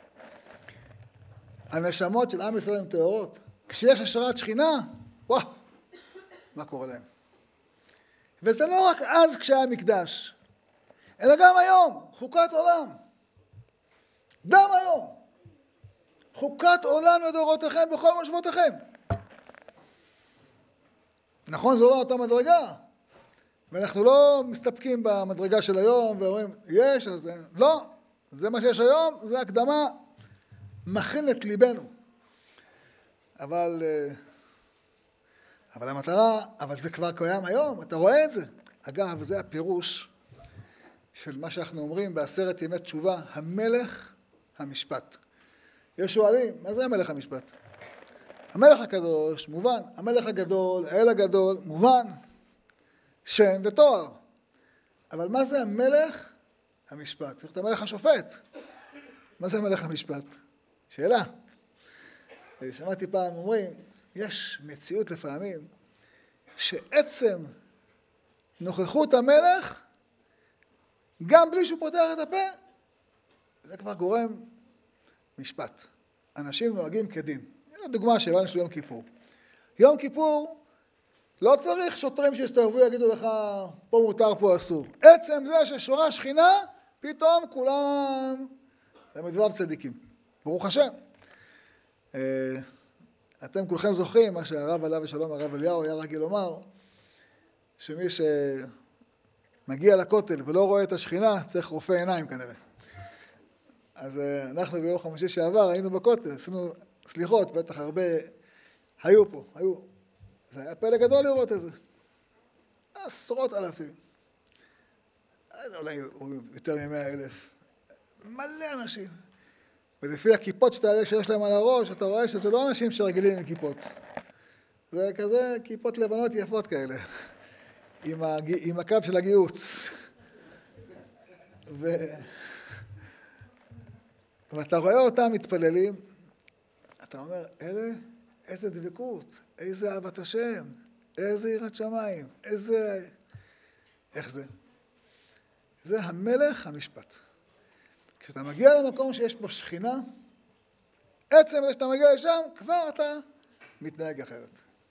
הנשמות של עם ישראל הן טהורות. כשיש השראת שכינה, וואו, מה קורה להם? וזה לא רק אז כשהיה מקדש, אלא גם היום, חוקת עולם. גם היום. חוקת עולם לדורותיכם בכל מושבותיכם. נכון, זו לא אותה מדרגה. ואנחנו לא מסתפקים במדרגה של היום ואומרים, יש, אז לא. זה מה שיש היום, זה הקדמה. מכין את ליבנו. אבל המטרה, אבל זה כבר קיים היום, אתה רואה את זה. אגב, זה הפירוש של מה שאנחנו אומרים בעשרת ימי תשובה, המלך המשפט. יש שואלים, מה זה המלך המשפט? המלך הקדוש, מובן, המלך הגדול, האל הגדול, מובן, שם ותואר. אבל מה זה המלך המשפט? צריך את המלך השופט. מה זה המלך המשפט? שאלה. שמעתי פעם, אומרים, יש מציאות לפעמים, שעצם נוכחות המלך, גם בלי שהוא פותח את הפה, זה כבר גורם משפט. אנשים נוהגים כדין. זו דוגמה שהבנו של יום כיפור. יום כיפור לא צריך שוטרים שיסתובבו ויגידו לך, פה מותר, פה אסור. עצם זה ששורה שכינה, פתאום כולם למדבב צדיקים. ברוך השם. אתם כולכם זוכרים מה שהרב עליו ושלום, הרב אליהו היה רגיל לומר, שמי שמגיע לכותל ולא רואה את השכינה, צריך רופא עיניים כנראה. אז אנחנו ביום חמישי שעבר היינו בכותל, עשינו סליחות, בטח הרבה היו פה, היו. זה היה פלא גדול לראות את זה. עשרות אלפים. אולי יותר מ100,000. מלא אנשים. ולפי הכיפות שיש להם על הראש, אתה רואה שזה לא אנשים שרגילים עם כיפות. זה כזה כיפות לבנות יפות כאלה. עם הקו של הגיוץ. ואתה רואה אותם מתפללים, אתה אומר, אלה, איזה דבקות, איזה אהבת השם, איזה יראת שמיים, איזה... איך זה? זה המלך המשפט. כשאתה מגיע למקום שיש בו שכינה, עצם זה שאתה מגיע לשם, כבר אתה מתנהג אחרת.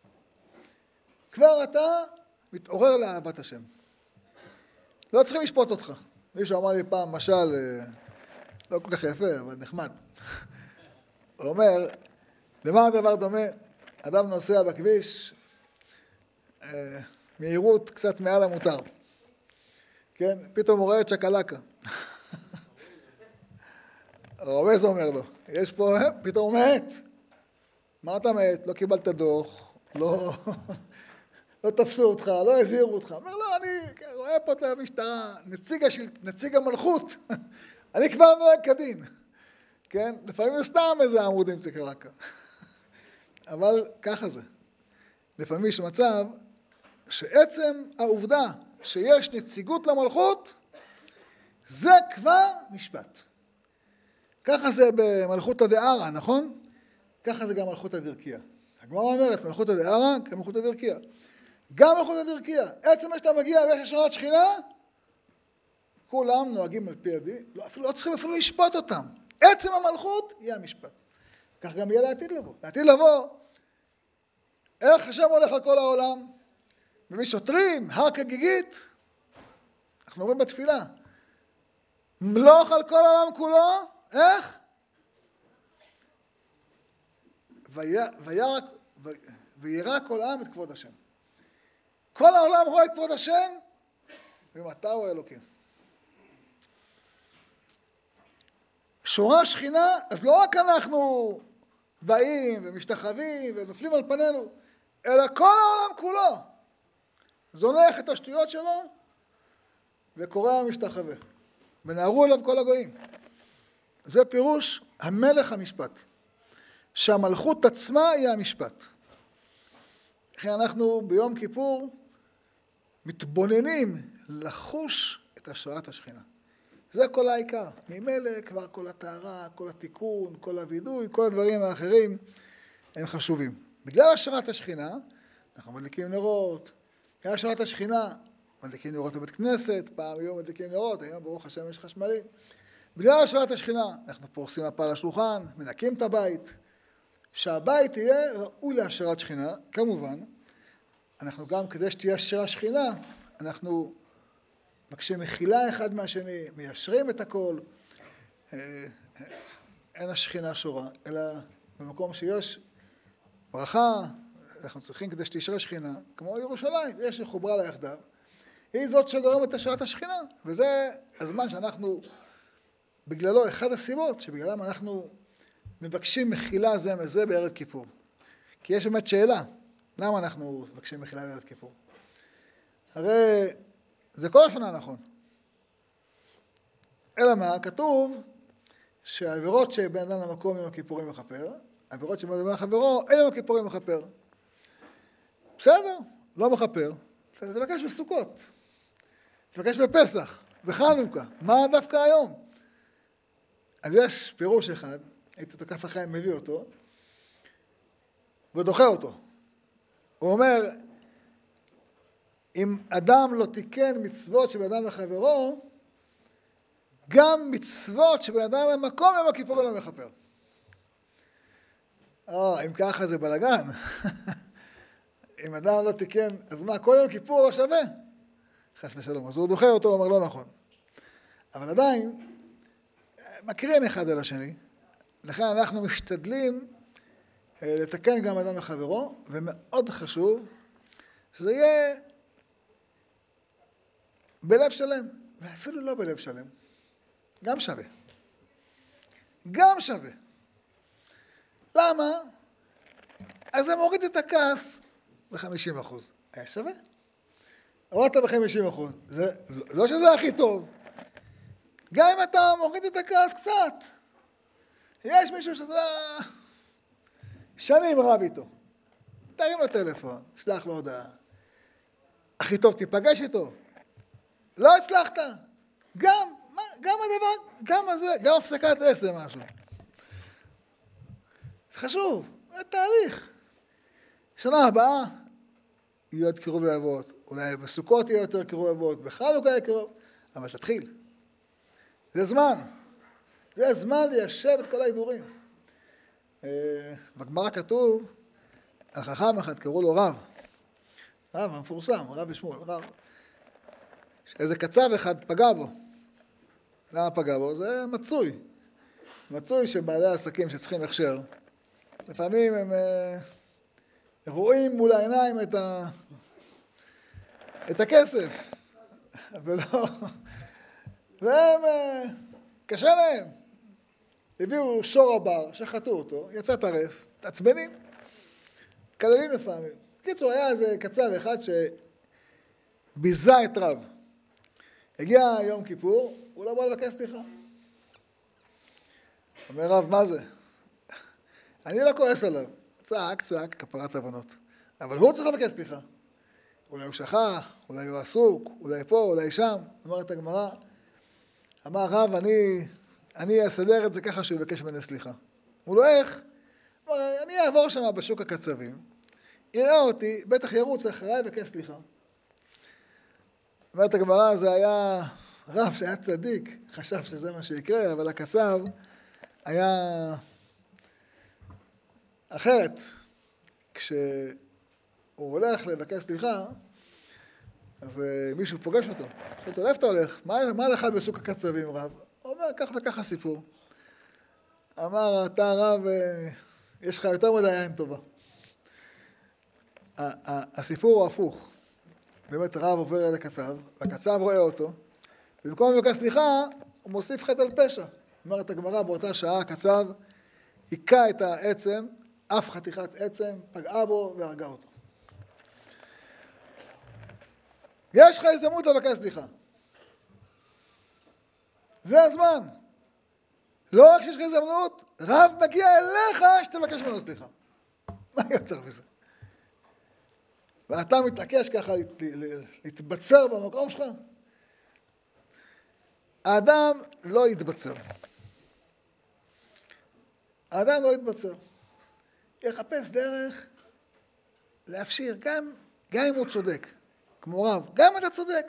כבר אתה מתעורר לאהבת השם. לא צריכים לשפוט אותך. מישהו אמר לי פעם, משל, לא כל כך יפה, אבל נחמד. הוא אומר, למה הדבר דומה? אדם נוסע בכביש, מהירות קצת מעל המותר. כן? פתאום הוא רואה את שקלקה. הרומז אומר לו, יש פה, פתאום הוא מת. מה אתה מת? לא קיבלת דוח, לא תפסו אותך, לא הזהירו אותך. אומר, לא, אני רואה פה את המשטרה, נציג המלכות. אני כבר נוהג כדין. כן? לפעמים זה סתם איזה עמוד עם שקלקה. אבל ככה זה. לפעמים יש מצב שעצם העובדה שיש נציגות למלכות, זה כבר משפט. ככה זה במלכות הדערה, נכון? ככה זה גם מלכות הדרכיה. הגמרא אומרת, מלכות הדערה כמלכות הדרכיה. גם מלכות הדרכיה. עצם מה שאתה מגיע ויש השראת שכינה, כולם נוהגים על פי הדין, לא צריכים אפילו לשפוט אותם. עצם המלכות יהיה המשפט. כך גם יהיה לעתיד לבוא. לעתיד לבוא, איך השם הולך על כל העולם? מביא שוטרים, הר כגיגית. אנחנו אומרים בתפילה, מלוך על כל העולם כולו, איך? וירא כל העם את כבוד השם. כל העולם רואה את כבוד השם, ומתי הוא אלוקים. שורה שכינה, אז לא רק אנחנו באים ומשתחווים ונופלים על פנינו, אלא כל העולם כולו זונח את השטויות שלו וקורא משתחווה. ונערו אליו כל הגויים. זה פירוש המלך המשפט. שהמלכות עצמה היא המשפט. לכן אנחנו ביום כיפור מתבוננים לחוש את השראת השכינה. זה כל העיקר. ממילא כבר כל הטהרה, כל התיקון, כל הווידוי, כל הדברים האחרים הם חשובים. בגלל השראת השכינה, אנחנו מדליקים נרות. בגלל השראת השכינה, מדליקים נרות בבית כנסת, פעם היום מדליקים נרות, היום ברוך השם יש חשמלים. בגלל השראת השכינה, אנחנו פורסים מפה על השולחן, מנקים את הבית. שהבית יהיה ראוי להשראת שכינה, כמובן. אנחנו גם, כדי שתהיה השראת שכינה, אנחנו מבקשים מחילה אחד מהשני, מיישרים את הכל. אין השכינה שורה, אלא במקום שיש ברכה, אנחנו צריכים כדי שתשרה שכינה, כמו ירושלים, יש שחוברה לה יחדיו, היא זאת שגורמת את השראת השכינה, וזה הזמן שאנחנו, בגללו, אחד הסיבות שבגללם אנחנו מבקשים מחילה זה מזה בערב כיפור. כי יש באמת שאלה, למה אנחנו מבקשים מחילה בערב כיפור? הרי זה כל השנה נכון. אלא מה? כתוב שהעבירות שבין אדם למקום עם הכיפורים מכפר, העבירות שבין אדם לחברו אין עם הכיפורים מכפר. בסדר, לא מכפר. תבקש בסוכות, תבקש בפסח, בחנוכה. מה דווקא היום? אז יש פירוש אחד, הייתי אותו כף החיים מביא אותו, ודוחה אותו. הוא אומר, אם אדם לא תיקן מצוות שבין אדם לחברו, גם מצוות שבן אדם למקום יום הכיפורים לא מכפר. אם ככה זה בלגן. אם אדם לא תיקן, אז מה, כל יום כיפור לא שווה? חס ושלום. אז הוא דוחה אותו, הוא אומר לא נכון. אבל עדיין, מקרין אחד על השני, לכן אנחנו משתדלים לתקן גם אדם לחברו, ומאוד חשוב שזה יהיה בלב שלם, ואפילו לא בלב שלם. גם שווה. גם שווה. למה? אז זה מוריד את הכעס ב-50%. היה שווה? הורדת ב-50%. זה, לא שזה הכי טוב. גם אם אתה מוריד את הכעס קצת. יש מישהו שזה שנים רב איתו. תרים לו טלפון, תשלח לו הודעה. הכי טוב תיפגש איתו. לא הצלחת. גם הדבר, גם הזה, גם הפסקת אש זה משהו. זה חשוב, זה תהליך. שנה הבאה יהיו עוד קירוב לבבות. אולי בסוכות יהיה יותר קירוב לבבות, בחנוכה יהיה קירוב, אבל תתחיל. זה זמן. זה זמן ליישב את כל ההידורים. בגמרא כתוב, על חכם אחד קראו לו רב. רב המפורסם, רב ושמואל, רב. איזה קצב אחד פגע בו. למה פגע בו? זה מצוי. מצוי שבעלי העסקים שצריכים הכשר. לפעמים הם רואים מול העיניים את הכסף. ולא... והם... קשה להם. הביאו שור הבר, שחטו אותו, יצא טרף, תעצבנים, כללים לפעמים. בקיצור, היה איזה קצב אחד שביזה את רב. הגיע יום כיפור, הוא לא בא לבקש סליחה. אומר רב, מה זה? אני לא כועס עליו. צעק, כפרת הבנות. אבל הוא צריך לבקש סליחה. אולי הוא שכח, אולי הוא עסוק, אולי פה, אולי שם. אומרת הגמרא, אמר רב, אני אסדר את זה ככה שהוא יבקש ממני סליחה. הוא לא איך? אני אעבור שם בשוק הקצבים, יראה אותי, בטח ירוץ אחריי ובקש סליחה. אומרת הגמרא, זה היה רב שהיה צדיק, חשב שזה מה שיקרה, אבל הקצב היה אחרת. כשהוא הולך לבקש סליחה, אז מישהו פוגש אותו. שואל אותו, לאיפה אתה הולך? מה לך בסוג הקצבים, רב? הוא אומר, כך וככה סיפור. אמר, אתה רב, יש לך יותר מדי עין טובה. הסיפור הוא הפוך. באמת רב עובר אל הקצב, והקצב רואה אותו, ובמקום לבקש סליחה, הוא מוסיף חטא על פשע. אומרת הגמרא, באותה שעה הקצב היכה את העצם, אף חתיכת עצם, פגעה בו והרגה אותו. יש לך הזדמנות לבקש סליחה. זה הזמן. לא רק שיש לך הזדמנות, רב מגיע אליך שתבקש ממנו סליחה. מה יותר מזה? ואתה מתעקש ככה להתבצר במקום שלך? האדם לא יתבצר. האדם לא יתבצר. יחפש דרך להפשיר, גם אם הוא צודק. כמו רב, גם אתה צודק.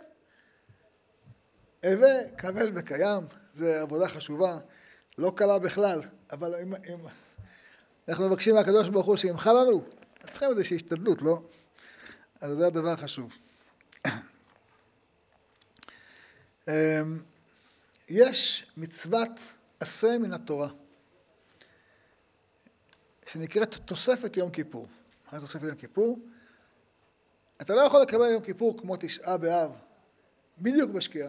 הווה, קבל וקיים, זו עבודה חשובה, לא קלה בכלל, אבל אם אנחנו מבקשים מהקדוש ברוך הוא שימחה לנו, אז צריכים איזושהי השתדלות, לא? אז זה הדבר חשוב. יש מצוות עשה מן התורה, שנקראת תוספת יום כיפור. מה זה תוספת יום כיפור? אתה לא יכול לקבל יום כיפור כמו תשעה באב, בדיוק בשקיעה.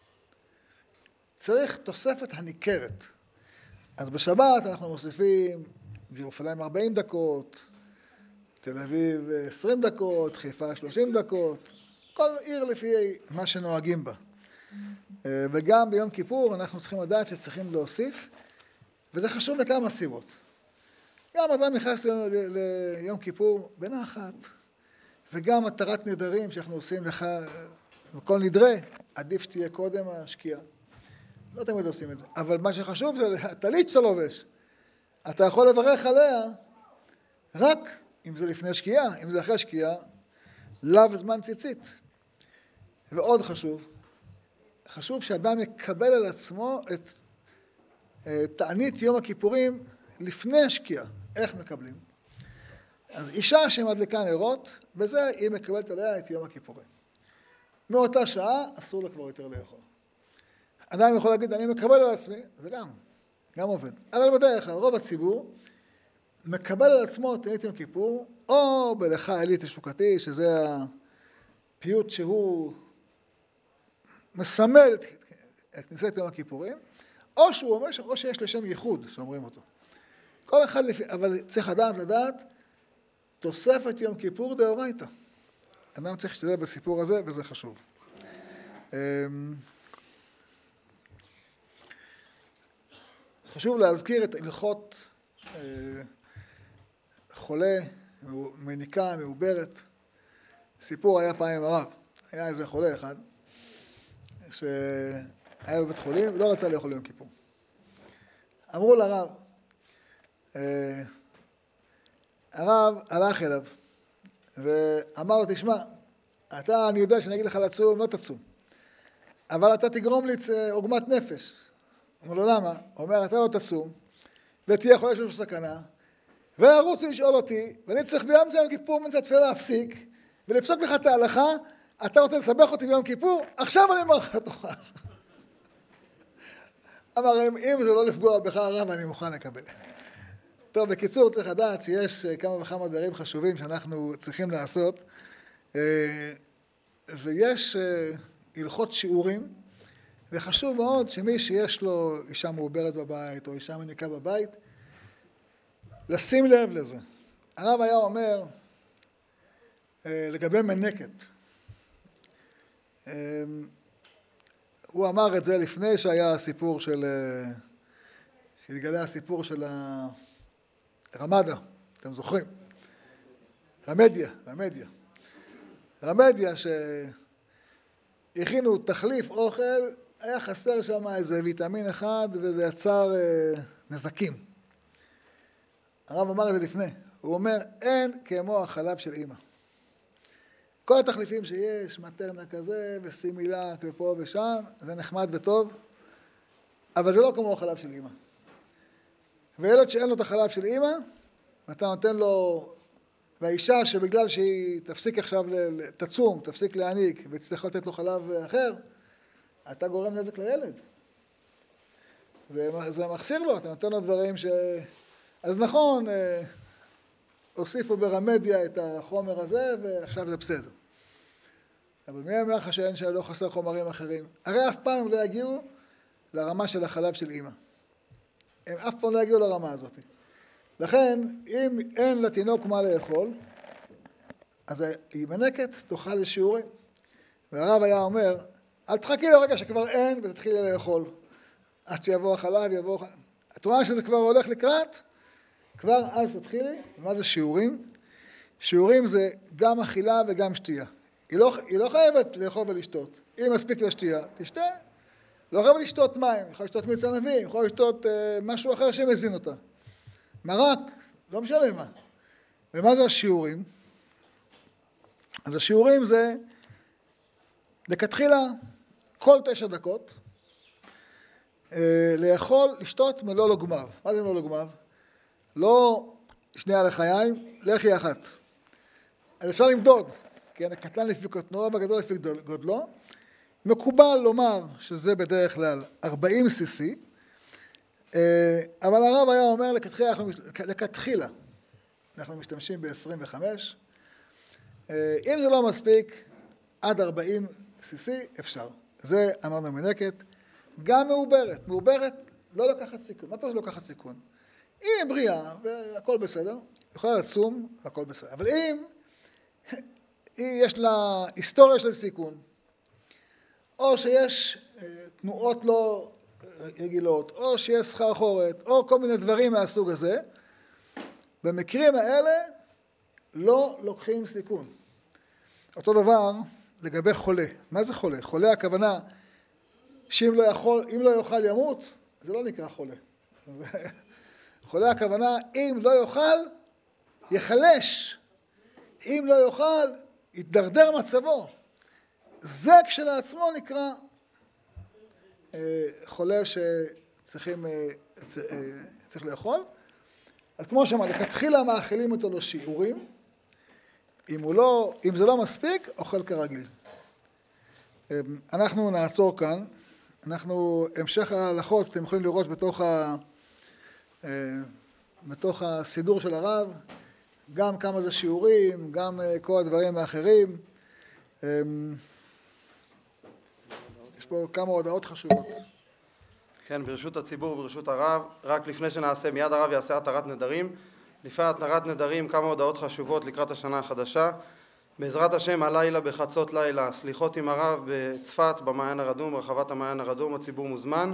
צריך תוספת הניכרת. אז בשבת אנחנו מוסיפים בירושלים 40 דקות, תל אביב 20 דקות, חיפה 30 דקות, כל עיר לפי מה שנוהגים בה. וגם ביום כיפור אנחנו צריכים לדעת שצריכים להוסיף, וזה חשוב לכמה סיבות. גם אדם נכנס ליום כיפור בנחת, וגם מטרת נדרים שאנחנו עושים לך, בכל נדרה, עדיף שתהיה קודם השקיעה. לא תמיד עושים את זה. אבל מה שחשוב זה הטלית שאתה לובש. אתה יכול לברך עליה רק אם זה לפני שקיעה, אם זה אחרי שקיעה, לאו זמן ציצית. ועוד חשוב, חשוב שאדם יקבל על עצמו את תענית יום הכיפורים לפני השקיעה. איך מקבלים? אז אישה שמדליקה נרות, בזה היא מקבלת עליה את יום הכיפורים. מאותה שעה אסור לה כבר יותר לאכול. אדם יכול להגיד, אני מקבל על עצמי, זה גם עובד. אבל בדרך כלל, רוב הציבור מקבל על עצמו את תענית יום כיפור, או בלכה העילית השוקתי, שזה הפיוט שהוא מסמל את כניסת יום הכיפורים, או שהוא אומר, או שיש לשם ייחוד, שאומרים אותו. כל אחד לפי, אבל צריך לדעת, תוספת יום כיפור דאורייתא. אדם צריך להשתדל בסיפור הזה, וזה חשוב. חשוב להזכיר את הלכות חולה, מניקה, מעוברת. סיפור היה פעם עם הרב. היה איזה חולה אחד, שהיה בבית חולים, ולא רצה לאכול יום כיפור. אמרו לרב, הרב הלך אליו, ואמר לו, תשמע, אני יודע שאני אגיד לך לצום, לא תצום. אבל אתה תגרום לי עוגמת נפש. אמר לו, למה? הוא אומר, אתה לא תצום, ותהיה חולה שיש סכנה, וירוצו לשאול אותי, ואני צריך ביום זה יום כיפור, מן זה תפילה להפסיק, ולפסוק לך את ההלכה, אתה רוצה לסבך אותי ביום כיפור? עכשיו אני אומר לך תאכל. אמר, אם זה לא לפגוע בך הרב, אני מוכן לקבל. טוב, בקיצור, צריך לדעת שיש כמה וכמה דברים חשובים שאנחנו צריכים לעשות, ויש הלכות שיעורים, וחשוב מאוד שמי שיש לו אישה מעוברת בבית, או אישה מניקה בבית, לשים לב לזה. הרב היה אומר, לגבי מנקת, הוא אמר את זה לפני שהיה הסיפור שהתגלה הסיפור של רמדה, אתם זוכרים? רמדיה שהכינו תחליף אוכל, היה חסר שם איזה ויטמין אחד וזה יצר נזקים. הרב אמר את זה לפני, הוא אומר, אין כמו החלב של אמא. כל התחליפים שיש, מטרנה כזה וסימילק ופה ושם, זה נחמד וטוב, אבל זה לא כמו החלב של אמא. וילד שאין לו את החלב של אמא, ואתה נותן לו, והאישה שבגלל שהיא תפסיק עכשיו תצום, תפסיק להעניק, ותצטרך לתת לו חלב אחר, אתה גורם נזק לילד. זה מחסיר לו, אתה נותן לו דברים אז נכון, הוסיפו ברמדיה את החומר הזה, ועכשיו זה בסדר. אבל מי אומר לך שאין שלא חסר חומרים אחרים? הרי אף פעם לא יגיעו לרמה של החלב של אמא. הם אף פעם לא יגיעו לרמה הזאת. לכן, אם אין לתינוק מה לאכול, אז היא מנקת, תאכל לשיעורים. והרב היה אומר, אל תחכי לרגע שכבר אין ותתחילי לאכול. עד שיבוא החלב, את רואה שזה כבר הולך לקראת? כבר אז תתחילי. מה זה שיעורים? שיעורים זה גם אכילה וגם שתייה. היא לא חייבת לאכול ולשתות. אם מספיק לשתייה, תשתה. לא חייבת לשתות מים, יכולה לשתות מיץ ענבים, יכולה לשתות משהו אחר שמזין אותה. מרק, לא משנה מה. ומה זה השיעורים? אז השיעורים זה, לכתחילה, כל 9 דקות, לאכול, לשתות מלוא לגמר. מה זה מלוא לגמר? לא שנייה לחיים, לחי אחת. אז אפשר למדוד, כן, הקטן לפי קטנו, בגדול לפי גודלו. מקובל לומר שזה בדרך כלל 40 cc, אבל הרב היה אומר לכתחילה, אנחנו משתמשים ב-25, אם זה לא מספיק, עד 40 cc אפשר. זה אמרנו מנקת, גם מעוברת לא לקחת סיכון. מה פה זה לא לקחת סיכון? אם היא בריאה והכל בסדר, יכולה לצום והכל בסדר. אבל אם יש לה היסטוריה של סיכון, או שיש תנועות לא רגילות, או שיש סחרחורת, או כל מיני דברים מהסוג הזה, במקרים האלה לא לוקחים סיכון. אותו דבר לגבי חולה. מה זה חולה? חולה הכוונה שאם לא יאכל ימות, זה לא נקרא חולה. חולה הכוונה אם לא יאכל, יחלש. אם לא יאכל, יתדרדר מצבו. זה כשלעצמו נקרא חולה צריך לאכול. אז כמו שאמרנו, לכתחילה מאכילים אותו לשיעורים, אם זה לא מספיק, אוכל כרגיל. אנחנו נעצור כאן, המשך ההלכות, אתם יכולים לראות בתוך הסידור של הרב, גם כמה זה שיעורים, גם כל הדברים האחרים. יש פה כמה הודעות חשובות. כן, ברשות הציבור וברשות הרב, רק לפני שנעשה, מיד הרב יעשה התרת נדרים. לפני התרת נדרים, כמה הודעות חשובות לקראת השנה החדשה. בעזרת השם, הלילה בחצות לילה, סליחות עם הרב בצפת, במעיין הרדום, רחבת המעיין הרדום, הציבור מוזמן.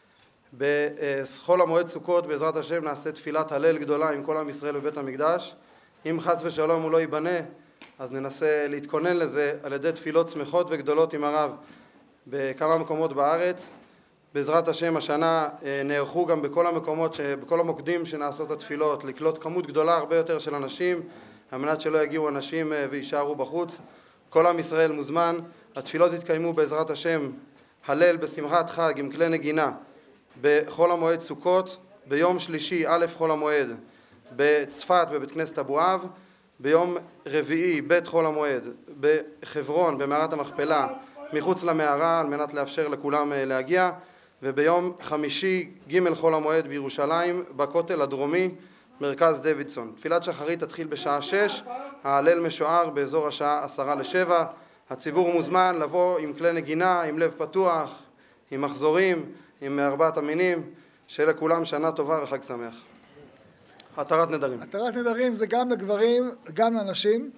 בחול המועד סוכות, בעזרת השם, נעשה תפילת הלל גדולה עם כל עם ישראל בבית המקדש. אם חס ושלום הוא לא ייבנה, אז ננסה להתכונן לזה על ידי תפילות שמחות וגדולות עם הרב בכמה מקומות בארץ. בעזרת השם השנה נערכו גם בכל המקומות, בכל המוקדים שנעשות התפילות, לקלוט כמות גדולה הרבה יותר של אנשים, על מנת שלא יגיעו אנשים וישארו בחוץ. כל עם ישראל מוזמן. התפילות יתקיימו בעזרת השם הלל בשמחת חג עם כלי נגינה בחול המועד סוכות, ביום שלישי א' חול המועד בצפת בבית כנסת אבו אב, ביום רביעי ב' חול המועד בחברון במערת המכפלה מחוץ למערה על מנת לאפשר לכולם להגיע, וביום חמישי ג' חול המועד בירושלים בכותל הדרומי מרכז דוידסון. תפילת שחרית תתחיל בשעה 6, ההלל משוער באזור השעה 6:50. הציבור מוזמן לבוא עם כלי נגינה, עם לב פתוח, עם מחזורים, עם 4 המינים. שיהיה לכולם שנה טובה וחג שמח. התרת נדרים. התרת נדרים זה גם לגברים, גם לנשים.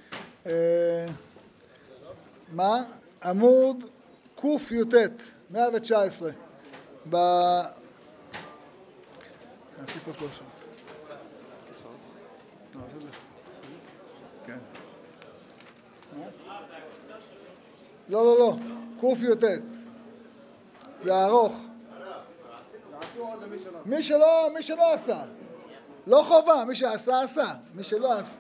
עמוד קי"ט 119 לא, קי"ט זה ארוך. מי שלא עשה, לא חובה, מי שעשה עשה, מי שלא עשה.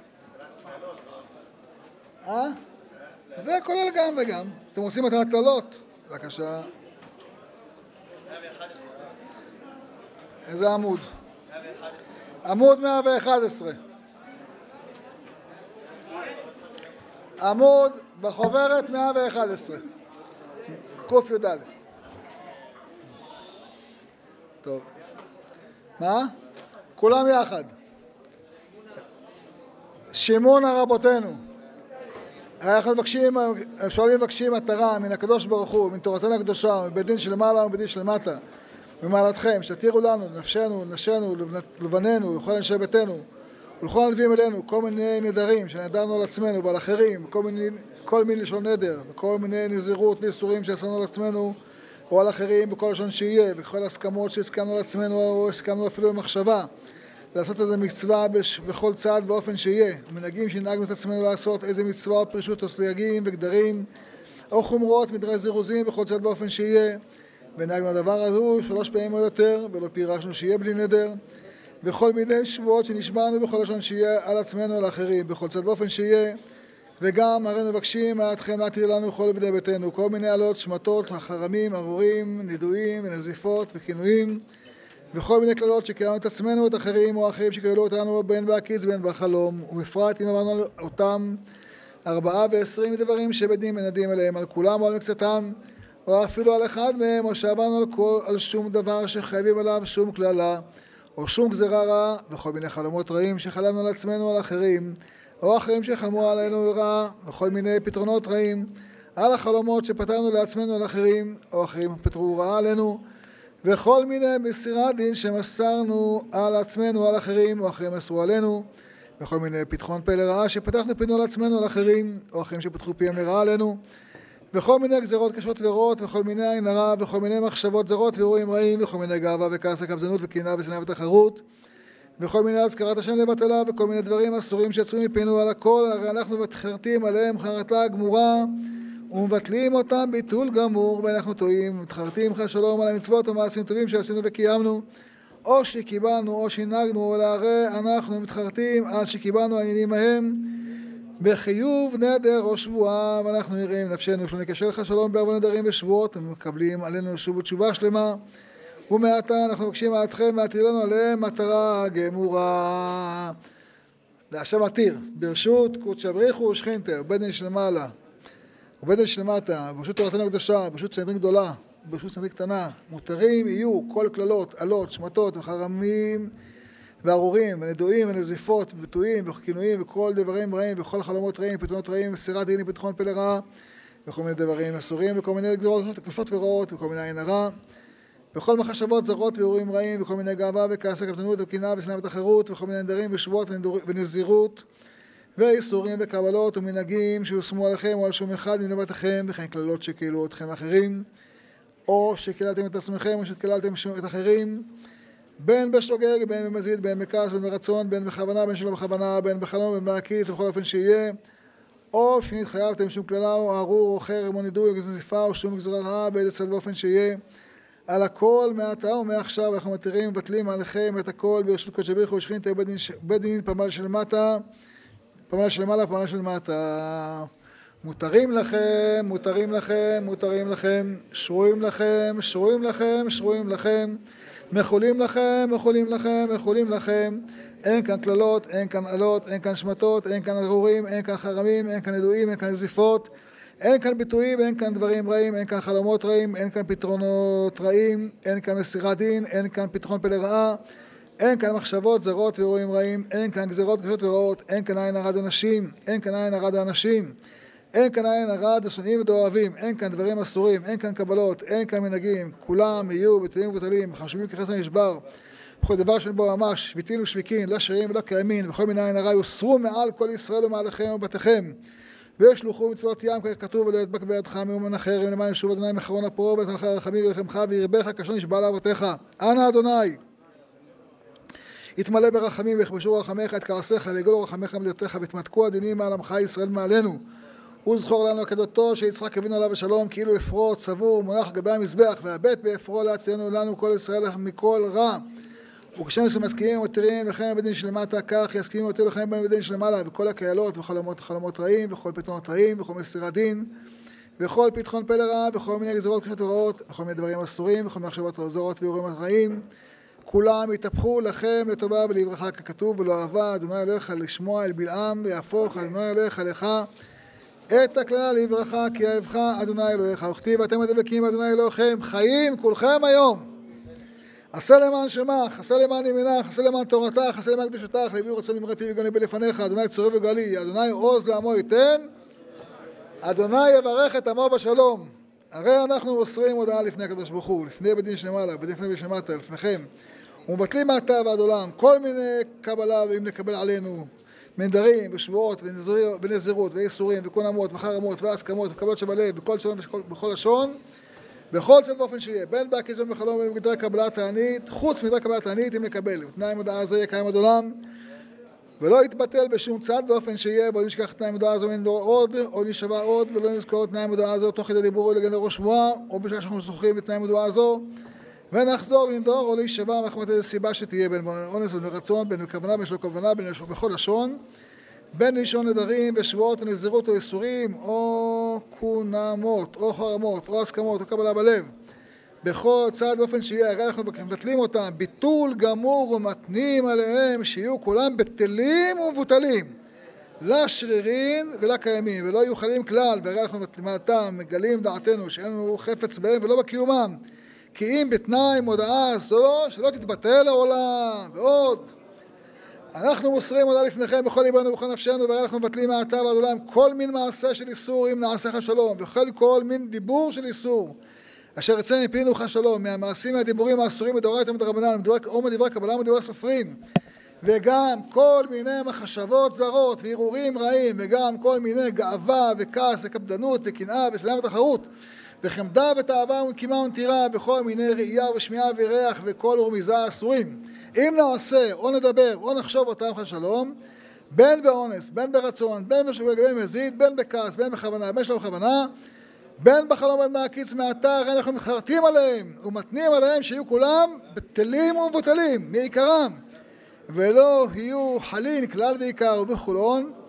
זה כולל גם וגם. אתם רוצים את הכללות? בבקשה. איזה עמוד? עמוד 111. עמוד בחוברת 111. קי"א. טוב. מה? כולם יחד. שימון רבותינו. אנחנו מבקשים התרה מן הקדוש ברוך הוא, מן תורתנו הקדושה, מבית דין שלמעלה ובית דין שלמטה, ממעלתכם, שתירו לנו, לנפשנו, לנשינו, לבנינו, לכל אנשי ביתנו, ולכל הנביאים אלינו, כל מיני נדרים שנדרנו על עצמנו ועל אחרים, כל מיני לשון נדר, וכל מיני נזירות ואיסורים שעשינו על עצמנו או על אחרים, בכל לשון שיהיה, בכל הסכמות שהסכמנו על עצמנו או הסכמנו אפילו במחשבה, לעשות איזה מצווה בכל צעד ואופן שיהיה, ומנהגים שנהגנו את עצמנו לעשות איזה מצווה או פרישות או סייגים וגדרים או חומרות מדרי זירוזים בכל צעד ואופן שיהיה, ונהגנו הדבר הזה 3 פעמים או יותר, ולא פירשנו שיהיה בלי נדר, וכל מיני שבועות שנשבענו בכל לשון שיהיה על עצמנו על האחרים, בכל צעד ואופן שיהיה, וגם הרי מבקשים מעתכם להתיר לנו כל בני ביתנו, כל מיני עלות, שמטות, החרמים, ארורים, נידויים ונזיפות וכינויים, וכל מיני כללות שקיימנו את עצמנו ואת אחרים או אחרים שקללו אותנו בין בהקיץ בין בחלום, ובפרט אם עברנו אותם 24 דברים שבדין מנדים עליהם, על כולם או על מקצתם, או אפילו על אחד מהם, או שעברנו על שום דבר שחייבים עליו שום כללה, או שום גזרה רע, וכל מיני חלומות רעים שחלמנו על עצמנו על אחרים, או אחרים שחלמו עלינו רע, וכל מיני פתרונות רעים על החלומות שפתרנו לעצמנו על אחרים, או אחרים פתרו רע עלינו, וכל מיני מסירת דין שמסרנו על עצמנו על אחרים, או אחרים מסרו עלינו, וכל מיני פתחון פה לרעה שפתחנו פינו על עצמנו על אחרים, או אחרים שפתחו פיהם לרעה עלינו, וכל מיני גזרות קשות ורעות, וכל מיני עין הרע, וכל מיני מחשבות זרות ואירועים רעים, וכל מיני גאווה וכעס וקפדנות וקנאה ושנאה ותחרות, וכל מיני הזכרת השם לבטלה, וכל מיני דברים אסורים שיצאו מפינו על הכל, הרי אנחנו מתחרטים עליהם חרטה גמורה, ומבטלים אותם ביטול גמור, ואנחנו טועים, מתחרטים חס שלום על המצוות ומעשים טובים שעשינו וקיימנו, או שקיבלנו או שנהגנו, אלא הרי אנחנו מתחרטים על שקיבלנו העניינים ההם, בחיוב נדר או שבועה, ואנחנו נראים נפשנו שלא נקשר לך שלום בערבון נדרים ושבועות, ומקבלים עלינו שוב ותשובה שלמה, ומעתה אנחנו מבקשים מעתכם להטיל לנו עליהם מטרה גמורה. להשם עתיר, ברשות קודש בריחו ושכינתה, ובדין שלמעלה, ובדין שלמטה, ברשות תורתנו הקדושה, ברשות סנהדרין גדולה, ברשות סנהדרין קטנה, מותרים יהיו כל כללות, עלות, שמטות וחרמים וארורים ונדועים ונזיפות וביטויים וכינויים וכל דברים רעים וכל חלומות רעים, פתרונות רעים וסירת דין ופתחון פה לרע וכל מיני דברים אסורים וכל מיני גזרות קשות ורעות וכל מיני עין הרע וכל מחשבות זרות ואירועים רעים וכל מיני גאווה וכעס וקטנות וקנאה ושנאה ותחרות וכל מיני נדרים ושבועות ונזירות ואיסורים וקבלות ומנהגים שיושמו עליכם או על שום אחד מלבתכם וכן כללות שקילו אתכם אחרים או שקללתם את עצמכם או שקללתם את אחרים בין בשוגג, בין במזיד, בין בכעס, בין ברצון, בין בכוונה, בין שלא בכוונה, בין בחלום, בין בהקיץ, בכל אופן שיהיה או שנתחייבתם שום כללה או ארור או חרם או נידוי או נזיפה או שום גזרה רעה באיזה צד באופן שיהיה על הכל מעתה ומעכשיו אנחנו מתירים ומבטלים עליכם את הכל ברשות קודש בריחו ושכינתה בית דין פמל של מטה פמל של מעלה פמל של מטה מותרים לכם, מותרים לכם, מותרים לכם, שרויים לכם, שרויים לכם, שרויים לכם, מחולים לכם, מחולים לכם, מחולים לכם, אין כאן כללות, אין כאן עלות, אין כאן שמטות, אין כאן ארורים, אין כאן חרמים, אין כאן ידועים, אין כאן נזיפות, אין כאן ביטויים, אין כאן דברים רעים, אין כאן חלומות רעים, אין כאן פתרונות רעים, אין כאן מסירת דין, אין כאן פתחון פה לרעה, אין כאן מחשבות זרות ואירועים רעים, אין כאן גזרות קשות ורעות, אין כאן עין הרע אנשים, אין כאן עין הרע אנשים, אין כאן עין הרע השונאים ודאוהבים, אין כאן דברים אסורים, אין כאן קבלות, אין כאן מנהגים, כולם יהיו בטלים ובטלים, חשובים כחסר נשבר, בכל דבר שבו ממש, שביטין ושביקין, לא שרירים ולא קיימים, וכל מיני עין הרע יוסרו מעל כל ישראל ומעליכם ובתיכם, וישלוחו מצוות ים ככתוב ולא ידבק בידך מאומן אחר, ולמען ישוב אדוני מחרון הפרו ותנך רחמים ורחמך וירבך כשלא נשבע לאבותיך. אנא אדוני יתמלא ברחמים ויכבשו רחמיך את כעסיך ויגלו רחמיך מדתך ותמתקו הדינים מעל עמך ישראל מעלינו. וזכור לנו הקדותו שיצחק אבינו עליו השלום כאילו אפרו צבור מונח גבי המזבח והבט באפרו להצילנו לנו כל ישראל מכל רע. וכשם שמסכימים ומתירים לכם בדין שלמטה כך יסכימים יותר לכם בדין שלמעלה וכל הקהלות וחלומות רעים וכל פתרונות רעים וכל מסירת דין וכל פתחון פה לרע וכל מיני גזרות קשות ורעות וכל מיני דברים אסורים וכל מיני מחשבות זרות ואירועים רעים כולם יתהפכו לכם לטובה ולברכה ככתוב ולא אהבה אדוני אלוהיך לשמוע אל בלעם ויהפוך אדוני אלוהיך לך את הכללה לברכה כי אהבך אדוני אלוהיך וכתיב ואתם הדבקים אדוני אלוהיכם חיים כולכם היום עשה למען שמך, עשה למען ימינך, עשה למען תורתך, עשה למען קדושתך, להביא רצון למראה פי וגאוני בלפניך, אדוני צורף וגאלי, אדוני עוז לעמו ייתן, אדוני יברך את עמו בשלום. הרי אנחנו מוסרים הודעה לפני הקדוש ברוך הוא, לפני בדין שלמעלה, בדין לפני שלמטה, לפניכם, ומבטלים מעתה ועד עולם, כל מיני קבלה ואם נקבל עלינו, מנדרים ושבועות ונזירות ואיסורים וקונמות וחרמות והסכמות וקבלות שבלב בכל שון ובכל לשון, בכל זאת באופן שיהיה, בין בהקיץ בין בחלום ובין בגדרי קבלת תענית, חוץ מגדרי קבלת תענית אם נקבל, ותנאי מודעה זה יהיה קיים עד עולם, ולא יתבטל בשום צד באופן שיהיה, בואו נשכח תנאי מודעה זו ונדור עוד, או נשבע עוד, ולא נזכור תנאי מודעה זו תוך כדי דיבור או לגנדר או שבועה, או בשעה שאנחנו זוכרים את תנאי מודעה זו, ונחזור לנדור או להישבע מחמת איזו סיבה שתהיה, בין אונס ובין רצון, בין בכוונה, בין שלא כוונה, בין בכל לשון, בין לישון נדרים ושבועות ונזירות או איסורים או קונמות או חרמות או הסכמות או קבלה בלב בכל צד באופן שיהיה הרי אנחנו מבטלים אותם ביטול גמור ומתנים עליהם שיהיו כולם בטלים ומבוטלים לשרירים ולקיימים ולא יהיו חלים כלל והרי אנחנו מעתם מגלים דעתנו שאין לנו חפץ בהם ולא בקיומם כי אם בתנאי מודעה זו שלא תתבטל לעולם ועוד אנחנו מוסרים הודעה לפניכם בכל ליבנו ובכל נפשנו והרי אנחנו מבטלים מעתה ועד עולם כל מין מעשה של איסור אם נעשיך שלום וכל מין דיבור של איסור אשר יצא מפינו לך שלום מהמעשים והדיבורים האסורים מדאורייתא ומדרבנן או מדברי קבלה ומדברי סופרים וגם כל מיני מחשבות זרות והרהורים רעים וגם כל מיני גאווה וכעס וקפדנות וקנאה ושנאה ותחרות וחמדה ותאווה ונקימה ונטירה וכל מיני ראייה ושמיעה וריח וכל רמיזה אסורים אם נעשה או נדבר או נחשוב אותם לך שלום בין באונס, בין ברצון, בין בשוגג, בין מזיד, בין בכעס, בין בכוונה, בין שלא בכוונה בין בחלום בין מהקיץ מעתה הרי אנחנו מחרטים עליהם ומתנים עליהם שיהיו כולם בטלים ומבוטלים מעיקרם ולא יהיו חלין כלל ועיקר ובחולון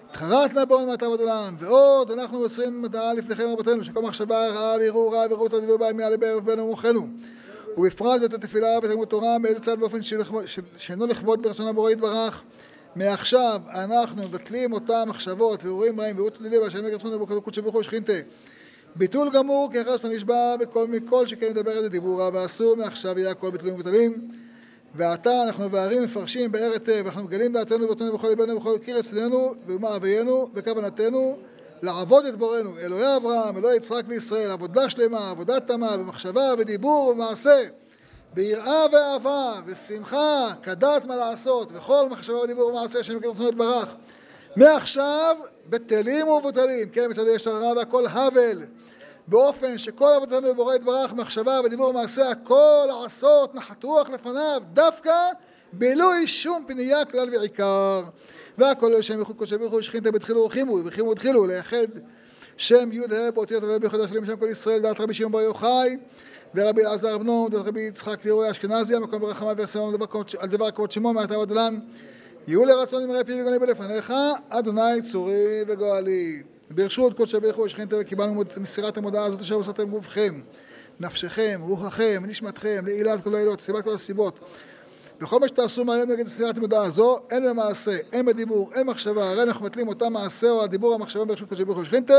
התחרטנה בו מעתה ועד עולם, ועוד אנחנו מוסרים מטרה לפניכם רבותינו, שכל מחשבה רעה וערעור רע ורות תדלו בה מעל בערב בין ומוכנו, ובפרט את התפילה ותלמוד תורה באיזה צד באופן שאינו לכבוד ברצון הבורא יתברך. מעכשיו אנחנו מבטלים אותם מחשבות וערעורים רעים ורות תדלו בה שאין רצון הבורא קודש ברוך הוא ושכינתה. ביטול גמור כי אחרי שאתה נשבע מכל שכן מדבר את הדיבור רע ואסור, מעכשיו יהיה הכל ביטולים ובטלים. ועתה אנחנו והרים מפרשים באר היטב, אנחנו מגלים דעתנו ורצוננו בכל ליבנו ובכל קיר אצלנו ומה אביינו וכוונתנו לעבוד את בורנו, אלוהי אברהם, אלוהי יצחק וישראל, עבודה שלמה, עבודה תמה, במחשבה ודיבור ובמעשה, ביראה ואהבה ושמחה, כדעת מה לעשות, וכל מחשבה ודיבור ובמעשה שם רצונו יתברך. מעכשיו בטלים ובטלים, כן, מצד יש הרע והכל הבל, באופן שכל עבודתנו בבורא יתברך, מחשבה ודיבור ומעשה, הכל לעשות נחת רוח לפניו, דווקא בלוי שום פנייה כלל ועיקר. והכל לשם ייחוד קודשי ברוך הוא ושכינתה בתחילו ורחימו ותחילו לייחד שם י' באותיות וביחודה שלהם שם כל ישראל, דעת רבי שמעון בר יוחאי ורבי אלעזר בנו, דעת רבי יצחק ליאורי אשכנזי, המקום ברחמה ויחסרנו על דבר כבוד שמו מעתה ועד עולם. יהיו לרצון אמרי פי וגוני בלפניך, אדוני צורי וגואלי. ברשות קודשי ברוך הוא ושכינתה וקיבלנו מסירת המודעה הזאת אשר עשיתם גופכם, נפשכם, רוחכם, נשמתכם, לעילת כל העילות, סיבת כל הסיבות. בכל מה שתעשו מהיום נגד מסירת המודעה הזו, אין במעשה, אין בדיבור, אין מחשבה, הרי אנחנו מבטלים אותם מעשה או הדיבור המחשבה ברשות קודשי ברוך הוא ושכינתה,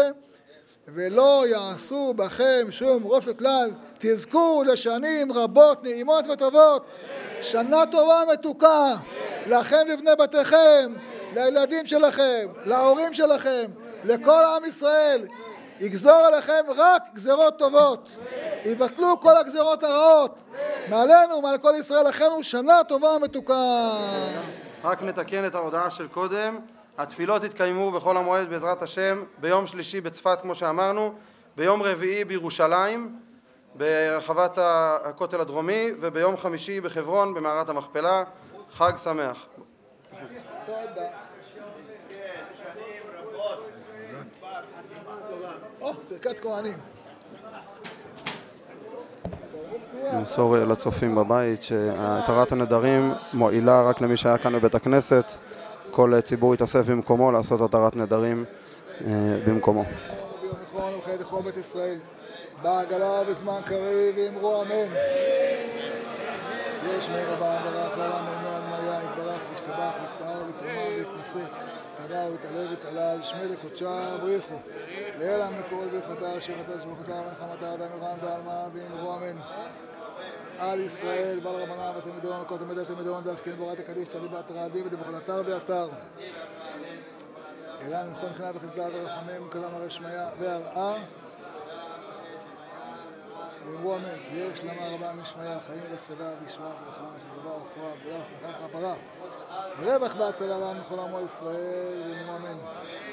ולא יעשו בכם שום רופא כלל, תזכו לשנים רבות נעימות וטובות, שנה טובה מתוקה, לכם לבני בתיכם, לילדים שלכם, להורים שלכם, לכל עם ישראל, יגזור עליכם רק גזרות טובות, יבטלו כל הגזרות הרעות, מעלינו, מעל כל ישראל, לכנו שנה טובה מתוקה. רק נתקן את ההודעה של קודם, התפילות התקיימו בחול המועד בעזרת השם, ביום שלישי בצפת כמו שאמרנו, ביום רביעי בירושלים, ברחבת הכותל הדרומי, וביום חמישי בחברון במערת המכפלה. חג שמח. תודה. ברכת כהנים. נמסור לצופים בבית שהתרת הנדרים מועילה רק למי שהיה כאן בבית הכנסת. כל ציבור יתאסף במקומו לעשות התרת נדרים במקומו. ביום נכון ובחיי לכל בית ישראל, בעגלה בזמן קריב ואמרו אמן. יש מי רבה ברך לעולם אמן מיה יתברך וישתבח ויתפאר ויתרומה ויתנשא תדע ויתעלה ויתעלה על שמי לקודשה בריחו לאלה מכל ברכתה אשר אתה שבחתה ונחמתה אדם ירם בעלמה ואמרו אמן. על ישראל בעל רבנה ותלמידון וכל תלמידי תלמידון דס כן בורת הקדיש תלי באתרעדים ובכל אתר ואתר אלן למכון חנה וחסדה ורחמים קדם הרי שמיה והרעה ואמרו אמן. יש למה רבה משמיה חיים וסבא וישועה ולחמה שזבה וחורה ולך סליחה וכפרה ורווח בהצלה לעם לכל עמו ישראל ואמרו אמן.